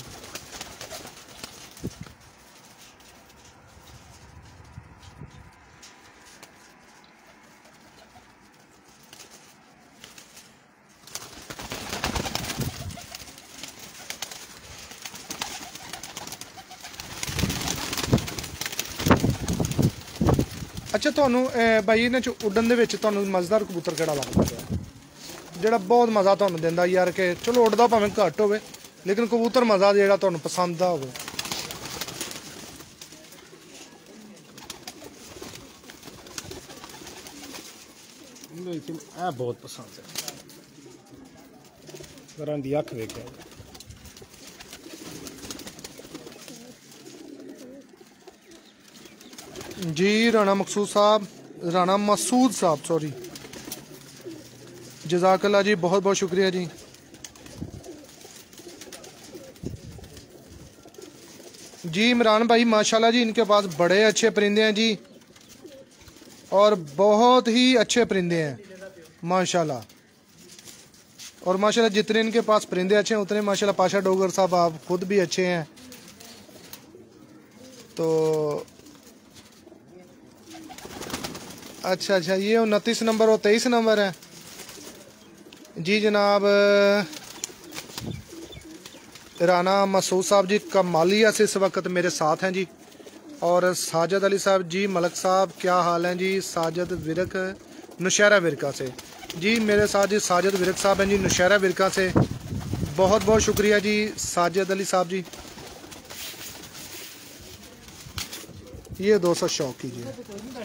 अच्छा ਤੁਹਾਨੂੰ ਬਾਈ ਇਹਨਾਂ ਚ ਉੱਡਣ ਦੇ ਵਿੱਚ ਤੁਹਾਨੂੰ ਮਜ਼ੇਦਾਰ ਕਬੂਤਰ ਕਿਹੜਾ ਲੱਗਦਾ ਹੈ ਜਿਹੜਾ ਬਹੁਤ ਮਜ਼ਾ ਤੁਹਾਨੂੰ ਦਿੰਦਾ ਯਾਰ ਕਿ ਚਲੋ ਉੱਡਦਾ ਭਾਵੇਂ ਘੱਟ ਹੋਵੇ ਲੇਕਿਨ ਕਬੂਤਰ ਮਜ਼ਾ ਜਿਹੜਾ ਤੁਹਾਨੂੰ ਪਸੰਦ ਆ ਹੋਵੇ? लेकिन ਇਹ ਬਹੁਤ ਪਸੰਦ ਹੈ, ਘਰਾਂ ਦੀ ਅੱਖ ਵੇਖਿਆ जी। राना मकसूद साहब, राना मसूद साहब सॉरी, जज़ाकल्लाह जी, बहुत बहुत शुक्रिया जी। जी इमरान भाई माशाल्लाह जी, इनके पास बड़े अच्छे परिंदे हैं जी, और बहुत ही अच्छे परिंदे हैं माशाल्लाह। और माशाल्लाह जितने इनके पास परिंदे अच्छे हैं उतने माशाल्लाह पाशा डोगर साहब आप खुद भी अच्छे हैं। तो अच्छा अच्छा, ये उनतीस नंबर और तेईस नंबर है जी जनाब। राना मसूद साहब जी कमालिया से इस वक्त मेरे साथ हैं जी, और साजिद अली साहब जी, मलक साहब क्या हाल हैं जी? साजिद विरक नौशहरा विरका से जी, मेरे साथ जी साजिद विरक साहब हैं जी नौशहरा विरका से, बहुत बहुत शुक्रिया जी साजिद अली साहब जी। ये दो सौ शौक कीजिए।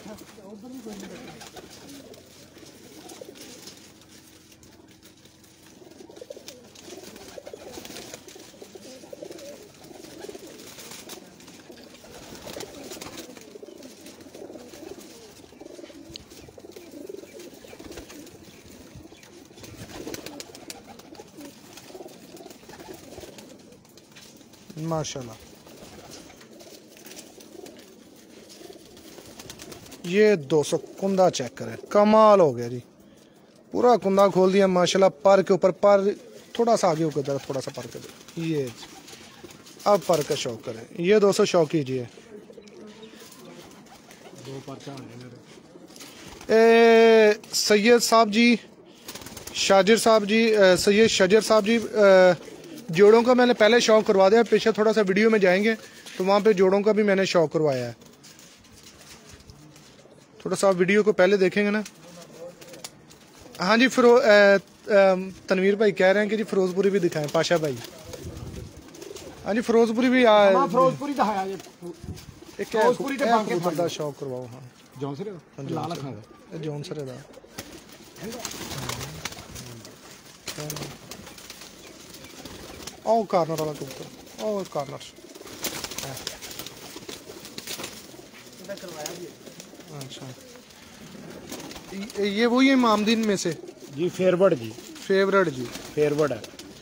माशाल्लाह ये दो सौ कुंदा चेक करें, कमाल हो गया जी, पूरा कुंदा खोल दिया माशाल्लाह। पर के ऊपर पर थोड़ा सा आगे होकर थोड़ा सा पर कर, ये अब पर का शौक करें। ये दो सौ शौक कीजिए। सैयद साहब जी, शाजिर साहब जी, सैयद शजर साहब जी, जोड़ों का मैंने पहले शौक करवा दिया, पीछे थोड़ा सा वीडियो में जाएंगे तो वहाँ पे जोड़ों का भी मैंने शौक करवाया है। थोड़ा सा वीडियो को पहले देखेंगे ना। हाँ जी फिरो तनवीर भाई कह रहे हैं कि जी फिरोजपुरी भी दिखाएं, पाशा भाई। हाँ जी फिरोजपुरी भी आ फिरोजपुरी दिखाया जी, एक फिरोजपुरी ते बांके दा शौक करवाओ। हाँ जौनसरे लाल अखां जौनसरे दा ओ कार्नर वाला कबूतर, ओ कार्नर अच्छा। ये वही है मामदीन में से जी, फेवरेट जी, फेवरेट जी, फेवरेट है।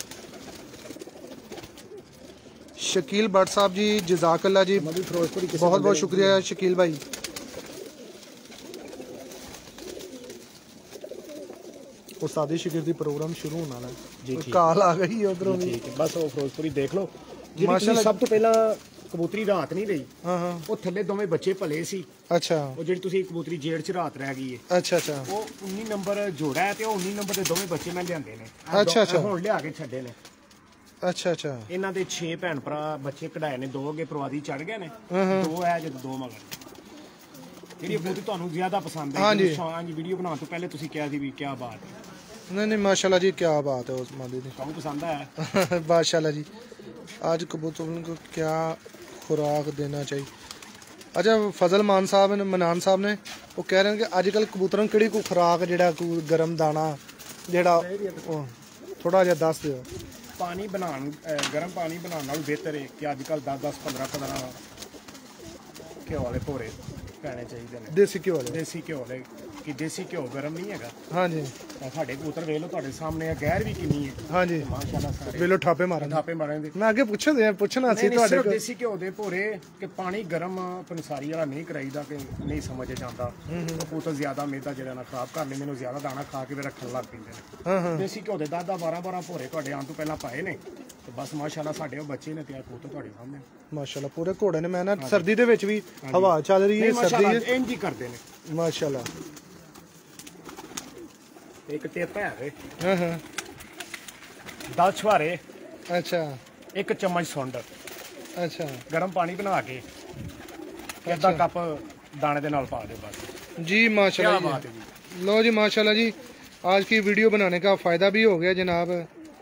शकील भट्ट साहब जी जज़ाकल्लाह जी, बहुत बहुत शुक्रिया शकील भाई। उस्तादी शिगिर्दी प्रोग्राम शुरू होने वाला है जी, काल आ गई है उधरों भी, बस वो फिरोजपुरी देख लो। माशाल्लाह सब तो पहला कबूतरी रात नहीं रही, हाँ हाँ वो थल्ले दोवें बच्चे भले सी। अच्छा वो ਜਿਹੜੀ ਤੁਸੀਂ ਕਬੂਤਰੀ ਜੇੜ ਚ ਰਾਤ ਰਹਿ ਗਈ ਹੈ, अच्छा अच्छा ਉਹ उन्नीस ਨੰਬਰ ਜੋੜਾ ਹੈ ਤੇ ਉਹ उन्नीस ਨੰਬਰ ਦੇ ਦੋਵੇਂ ਬੱਚੇ ਮੈਂ ਲਿਆਂਦੇ ਨੇ। ਅੱਛਾ, ਅੱਛਾ। ਹੁਣ ਲਿਆ ਕੇ ਛੱਡੇ ਨੇ। अच्छा अच्छा ਇਹਨਾਂ ਦੇ छह ਭੈਣ ਭਰਾ ਬੱਚੇ ਕਢਾਏ ਨੇ, ਦੋ ਅੱਗੇ ਪ੍ਰਵਾਦੀ ਚੜ ਗਏ ਨੇ, ਦੋ ਹੈ ਜਦ ਦੋ ਮਗਰ। ਜਿਹੜੀ ਕਬੂਤਰੀ ਤੁਹਾਨੂੰ ਜ਼ਿਆਦਾ ਪਸੰਦ ਹੈ ਜੀ, ਸ਼ਾਨ ਜੀ ਵੀਡੀਓ ਬਣਾਉਣ ਤੋਂ ਪਹਿਲੇ ਤੁਸੀਂ ਕਿਹਾ ਸੀ ਵੀ ਕੀ ਬਾਤ ਹੈ। नहीं नहीं माशाल्लाह जी क्या बात है उस मादी दी, ਤੁਹਾਨੂੰ पसंद आया माशाल्लाह जी। आज कबूतरों को क्या खुराक देना चाहिए? अच्छा फजल मान साहब ने मनान साहब ने वो कह रहे हैं कि अजकल कबूतरों की को खुराक जेड़ा कोई गर्म दाना जेड़ा थोड़ा जिहा दस दिओ। पानी बनाने गर्म पानी बनाने नाल बेहतर है कि अजकल दस दस पंद्रह पंद्रह ਘਿਓ ਵਾਲੇ ਭੋਰੇ ਪੈਣੇ ਚਾਹੀਦੇ ਨੇ, देसी घ्यो वाले। ਦੇਸੀ ਘਿਓ ਵਾਲੇ। ਕਿ ਦੇਸੀ ਘਿਓ ਗਰਮ ਨਹੀਂ ਹੈਗਾ। हाँ जी ਤਾਂ ਸਾਡੇ ਕਬੂਤਰ ਵੇਖ ਲਓ ਤੁਹਾਡੇ ਸਾਹਮਣੇ ਆ, ਗੈਰ ਵੀ ਕਿੰਨੀ ਹੈ हाँ जी, ਮਾਸ਼ਾਅੱਲਾ ਸਾਰੇ वेलो ठापे मारन। ਥਾਪੇ ਮਾਰਨਗੇ। मैं आगे पूछा दे पूछना सी ਨਹੀਂ ਨਹੀਂ ਤੁਹਾਡੇ ਸਿਰਫ ਕੋਲ। ਦੇਸੀ ਘਿਓ ਦੇ ਭੋਰੇ ਕਿ ਪਾਣੀ ਗਰਮ ਪੰਸਾਰੀ ਵਾਲਾ ਨਹੀਂ ਕਰਾਈਦਾ ਕਿ ਨਹੀਂ ਸਮਝ ਜਾਂਦਾ। ਕਬੂਤਰ ਜ਼ਿਆਦਾ ਮੇਦਾ ਜਿਹੜਾ ਨਾ ਖਰਾਬ ਕਰ ਲੈਂਦੇ ਨੇ, ਜ਼ਿਆਦਾ ਦਾਣਾ ਖਾ ਕੇ ਵੀ ਰੱਖਣ ਲੱਗ ਪੈਂਦੇ ਨੇ। हाँ हाँ ਦੇਸੀ ਘਿਓ ਦੇ ਦਸ ਦਸ ਬਾਰਾਂ ਬਾਰਾਂ ਭੋਰੇ ਤੁਹਾਡੇ ਆਉਣ ਤੋਂ ਪਹਿਲਾਂ ਪਾਏ ਨੇ ਤੇ ਬਸ ਮਾਸ਼ਾਅੱਲਾ ਸਾਡੇ ਉਹ ਬੱਚੇ ਨੇ ਤੇ ਆ ਕਬੂਤਰ ਤੁਹਾਡੇ ਸਾਹਮਣੇ। माशाल्लाह पूरे घोड़े ने। मैं ना सर्दी दे विच भी हवा चल रही है, ਨਹੀਂ सर्दी ਮਾਸ਼ਾਅੱਲਾ है ਇੰਜ ਹੀ ਕਰਦੇ ਨੇ। माशाल्लाह। ਇੱਕ ਤੇਪਾ ਹੈ ਵੇ, हाँ हाँ ਦਸ ਛੁਹਾਰੇ, अच्छा ਇੱਕ ਚਮਚ ਸੁੰਡ, अच्छा ਗਰਮ ਪਾਣੀ ਬਣਾ ਕੇ ਅੱਧਾ ਕੱਪ ਦਾਣੇ ਦੇ ਨਾਲ ਪਾ ਦਿਓ ਬਸ। जी क्या माशाल्लाह बात जी। है जी। लो जी माशाल्लाह जी, आज की वीडियो बनाने का फ़ायदा भी हो गया जनाब।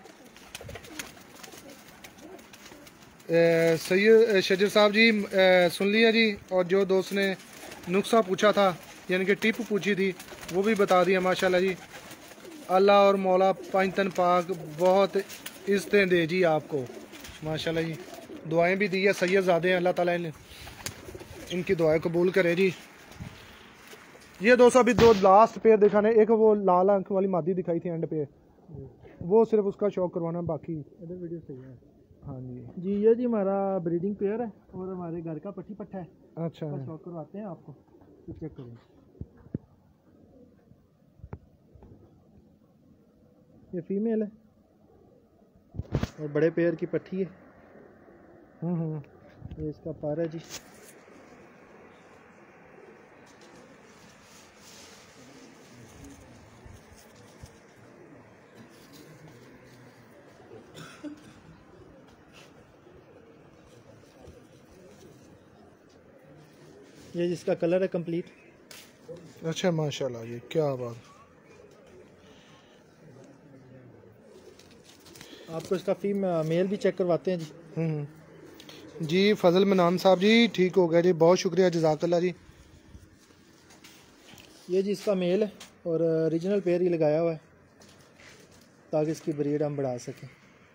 सैयद शजर साहब जी ए, सुन लिया जी, और जो दोस्त ने नुस्खा पूछा था यानी कि टिप पूछी थी वो भी बता दिया माशाल्लाह जी। अल्लाह और मौला पंजतन पाक बहुत इज्जतें दे जी आपको माशाल्लाह जी। दुआएं भी दी है सैयद ज़ादे, अल्लाह ताला ने इनकी दुआएं कबूल करे जी। ये दोस्तों अभी दो लास्ट पेयर दिखाने, एक वो लाल अंक वाली मादी दिखाई थी एंड पे, वो सिर्फ उसका शौक करवाना, बाकी इधर वीडियो सही है। हाँ जी जी ये जी हमारा ब्रीडिंग पेयर है और हमारे घर का पट्टी पट्टा है, अच्छा उसका शौक करवाते हैं आपको, तो चेक करें। ये फीमेल है और बड़े पेयर की पट्टी है। हम्म हम्म ये इसका पार है जी। ये जिसका कलर है कंप्लीट। अच्छा माशाल्लाह, ये क्या बात। आपको इसका फीम मेल भी चेक करवाते हैं जी। हम्म जी फजल मनान साहब जी, ठीक हो गया जी, बहुत शुक्रिया जज़ाकल्लाह जी। ये जी इसका मेल है और ओरिजिनल पेयर ही लगाया हुआ है ताकि इसकी ब्रीड हम बढ़ा सकें।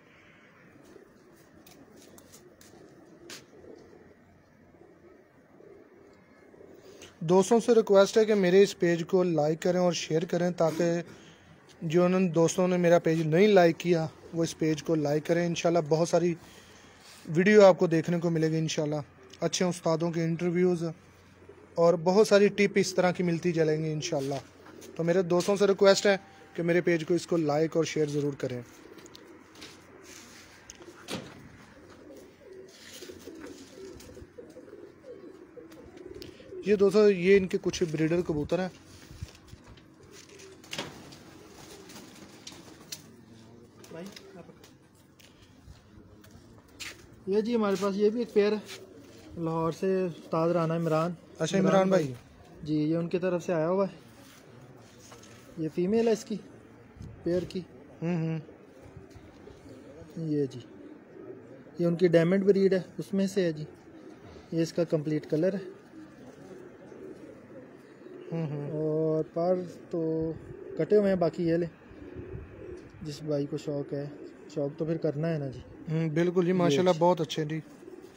दोस्तों से रिक्वेस्ट है कि मेरे इस पेज को लाइक करें और शेयर करें, ताकि जो उन दोस्तों ने मेरा पेज नहीं लाइक किया वो इस पेज को लाइक करें। इंशाल्लाह बहुत सारी वीडियो आपको देखने को मिलेगी इंशाल्लाह, अच्छे उस्तादों के इंटरव्यूज़ और बहुत सारी टिप इस तरह की मिलती चलेंगी इंशाल्लाह। तो मेरे दोस्तों से रिक्वेस्ट है कि मेरे पेज को इसको लाइक और शेयर ज़रूर करें। ये दोस्तों ये इनके कुछ ब्रीडर कबूतर हैं। ये जी हमारे पास ये भी एक पेयर है, लाहौर से उस्ताद राना इमरान। अच्छा इमरान भाई जी, ये उनकी तरफ से आया हुआ है। ये फीमेल है इसकी पेयर की। हम्म हम्म ये जी ये उनकी डायमंड ब्रीड है, उसमें से है जी। ये इसका कंप्लीट कलर है और पर तो कटे हुए हैं, बाकी ये ले जिस भाई को शौक है, शौक तो फिर करना है ना जी। हम्म बिल्कुल जी माशाल्लाह, बहुत अच्छे जी।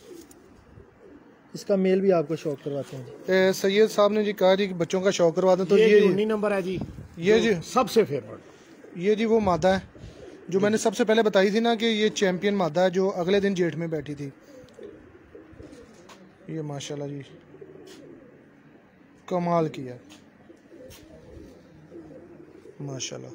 इसका मेल भी आपको शौक करवाते हैं जी। ए, सैयद साहब ने जी कहा जी कि बच्चों का शौक करवा दें, तो ये ये उन्नीस नंबर है जी, ये जी सबसे फेवरेट। ये जी वो मादा है जो मैंने सबसे पहले बताई थी ना कि ये चैंपियन मादा है, जो अगले दिन जेठ में बैठी थी। ये माशाल्लाह जी कमाल किया माशाल्लाह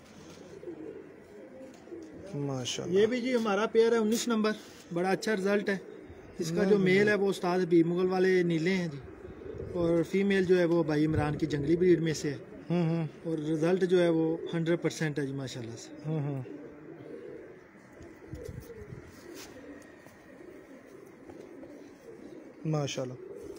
माशाल्लाह। ये भी जी हमारा पेयर है उन्नीस नंबर, बड़ा अच्छा रिजल्ट है। इसका जो मेल है वो उस्ताद हबीब मुगल वाले नीले हैं जी, और फीमेल जो है वो भाई इमरान की जंगली ब्रीड में से है। हम्म हम्म और रिजल्ट जो है वो हंड्रेड परसेंट है जी माशाल्लाह से। हम्म हम्म माशाल्लाह।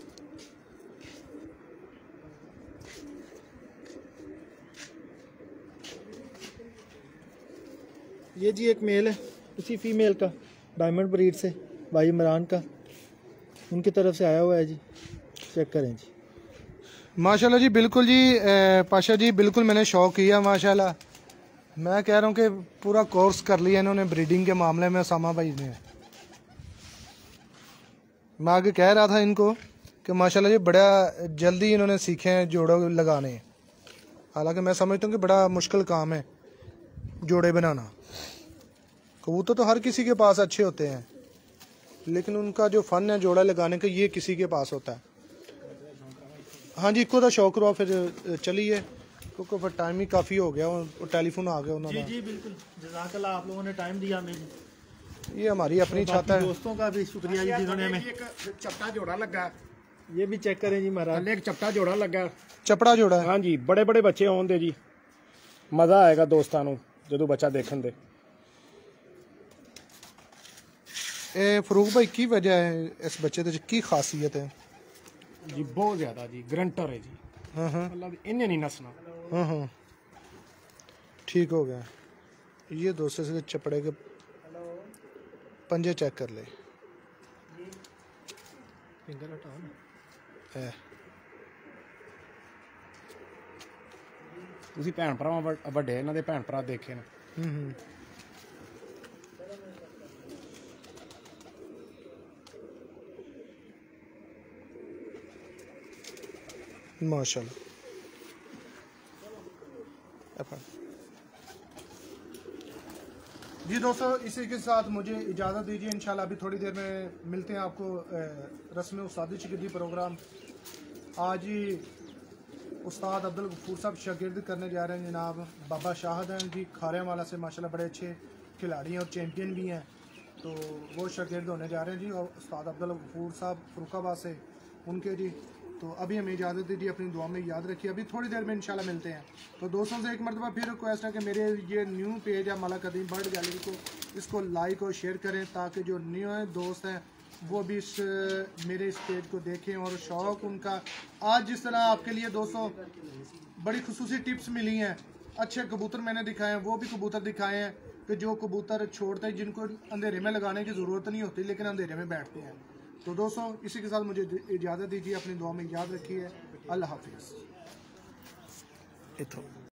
ये जी एक मेल है उसी फीमेल का, डायमंड ब्रीड से, भाई इमरान का, उनकी तरफ से आया हुआ है जी। चेक करें जी माशाल्लाह जी, बिल्कुल जी ए, पाशा जी बिल्कुल मैंने शौक किया माशाल्लाह। मैं कह रहा हूँ कि पूरा कोर्स कर लिया इन्होंने ब्रीडिंग के मामले में सामा भाई ने। मैं आगे कह रहा था इनको कि माशाल्लाह जी बड़ा जल्दी इन्होंने सीखे हैं जोड़े लगाने। हालांकि मैं समझता हूँ कि बड़ा मुश्किल काम है जोड़े बनाना। कबूतर तो हर किसी के पास अच्छे होते हैं, लेकिन उनका जो फ़न है जोड़ा लगाने का ये किसी के पास होता है। हाँ जी, इको तो शौक रहा फिर चलिए, क्योंकि फिर टाइम ही काफ़ी हो गया और टेलीफोन आ गया उन्होंने। जी जी बिल्कुल, जज़ाकल्लाह, आप लोगों ने टाइम दिया हमें। ये हमारी अपनी छत है। दोस्तों का भी शुक्रिया जी जिन्होंने हमें। एक चपटा जोड़ा लगा, ये भी चेक करें जी महाराज। एक चपटा जोड़ा लगा। चपड़ा जोड़ा है। हाँ जी, बड़े बड़े बच्चे हों दे जी, मज़ा आएगा दोस्तां नूं जदों बच्चा देखण दे। ए फरूक भाई की वजह है इस बच्चे दी की खासियत है? जी बहुत ज़्यादा जी, ग्रंटर है जी। हाँ हाँ अल्लाह दी इन्हें नहीं नसना। हाँ हाँ ठीक हो गया। ये दोस्तों से चपड़े के पंजे चेक कर ले। फिंगर हटाओ ना। है ਤੁਸੀਂ ਭੈਣ ਭਰਾਵਾਂ ਵੱ- ਵੱਡੇ ਇਹਨਾਂ ਦੇ ਭੈਣ ਭਰਾ ਦੇਖੇ ਨੇ। हम्म हम्म माशाल्लाह। जी दोस्तों, इसी के साथ मुझे इजाज़त दीजिए। इंशाल्लाह अभी थोड़ी देर में मिलते हैं आपको रस्म उस्तादी शिगिर्दी प्रोग्राम। आज ही उस्ताद अब्दुल गफूर साहब शागिर्द करने जा रहे हैं जनाब बाबा शाहद हैं जी खारेवाला से। माशाल्लाह बड़े अच्छे खिलाड़ी हैं और चैम्पियन भी हैं, तो वो शागिर्द होने जा रहे हैं जी। और उस्ताद अब्दुल गफूर साहब फरुखाबाद से उनके जी। तो अभी हमें इजाज़त दीजिए, अपनी दुआ में याद रखिए। अभी थोड़ी देर में इंशाल्लाह मिलते हैं। तो दोस्तों से एक मरतबा फिर रिक्वेस्ट है कि मेरे ये न्यू पेज है मलक कदीम बर्ड गैलरी को, इसको लाइक और शेयर करें ताकि जो न्यू है दोस्त हैं वो भी इस मेरे इस पेज को देखें और शौक़ उनका। आज जिस तरह आपके लिए दोस्तों बड़ी खुसूसी टिप्स मिली हैं, अच्छे कबूतर मैंने दिखाए हैं, वो भी कबूतर दिखाए हैं कि जो कबूतर छोड़ते हैं जिनको अंधेरे में लगाने की ज़रूरत नहीं होती लेकिन अंधेरे में बैठते हैं। तो दोस्तों इसी के साथ मुझे इजाज़त दीजिए, अपनी दुआ में याद रखिए। अल्लाह हाफिज़।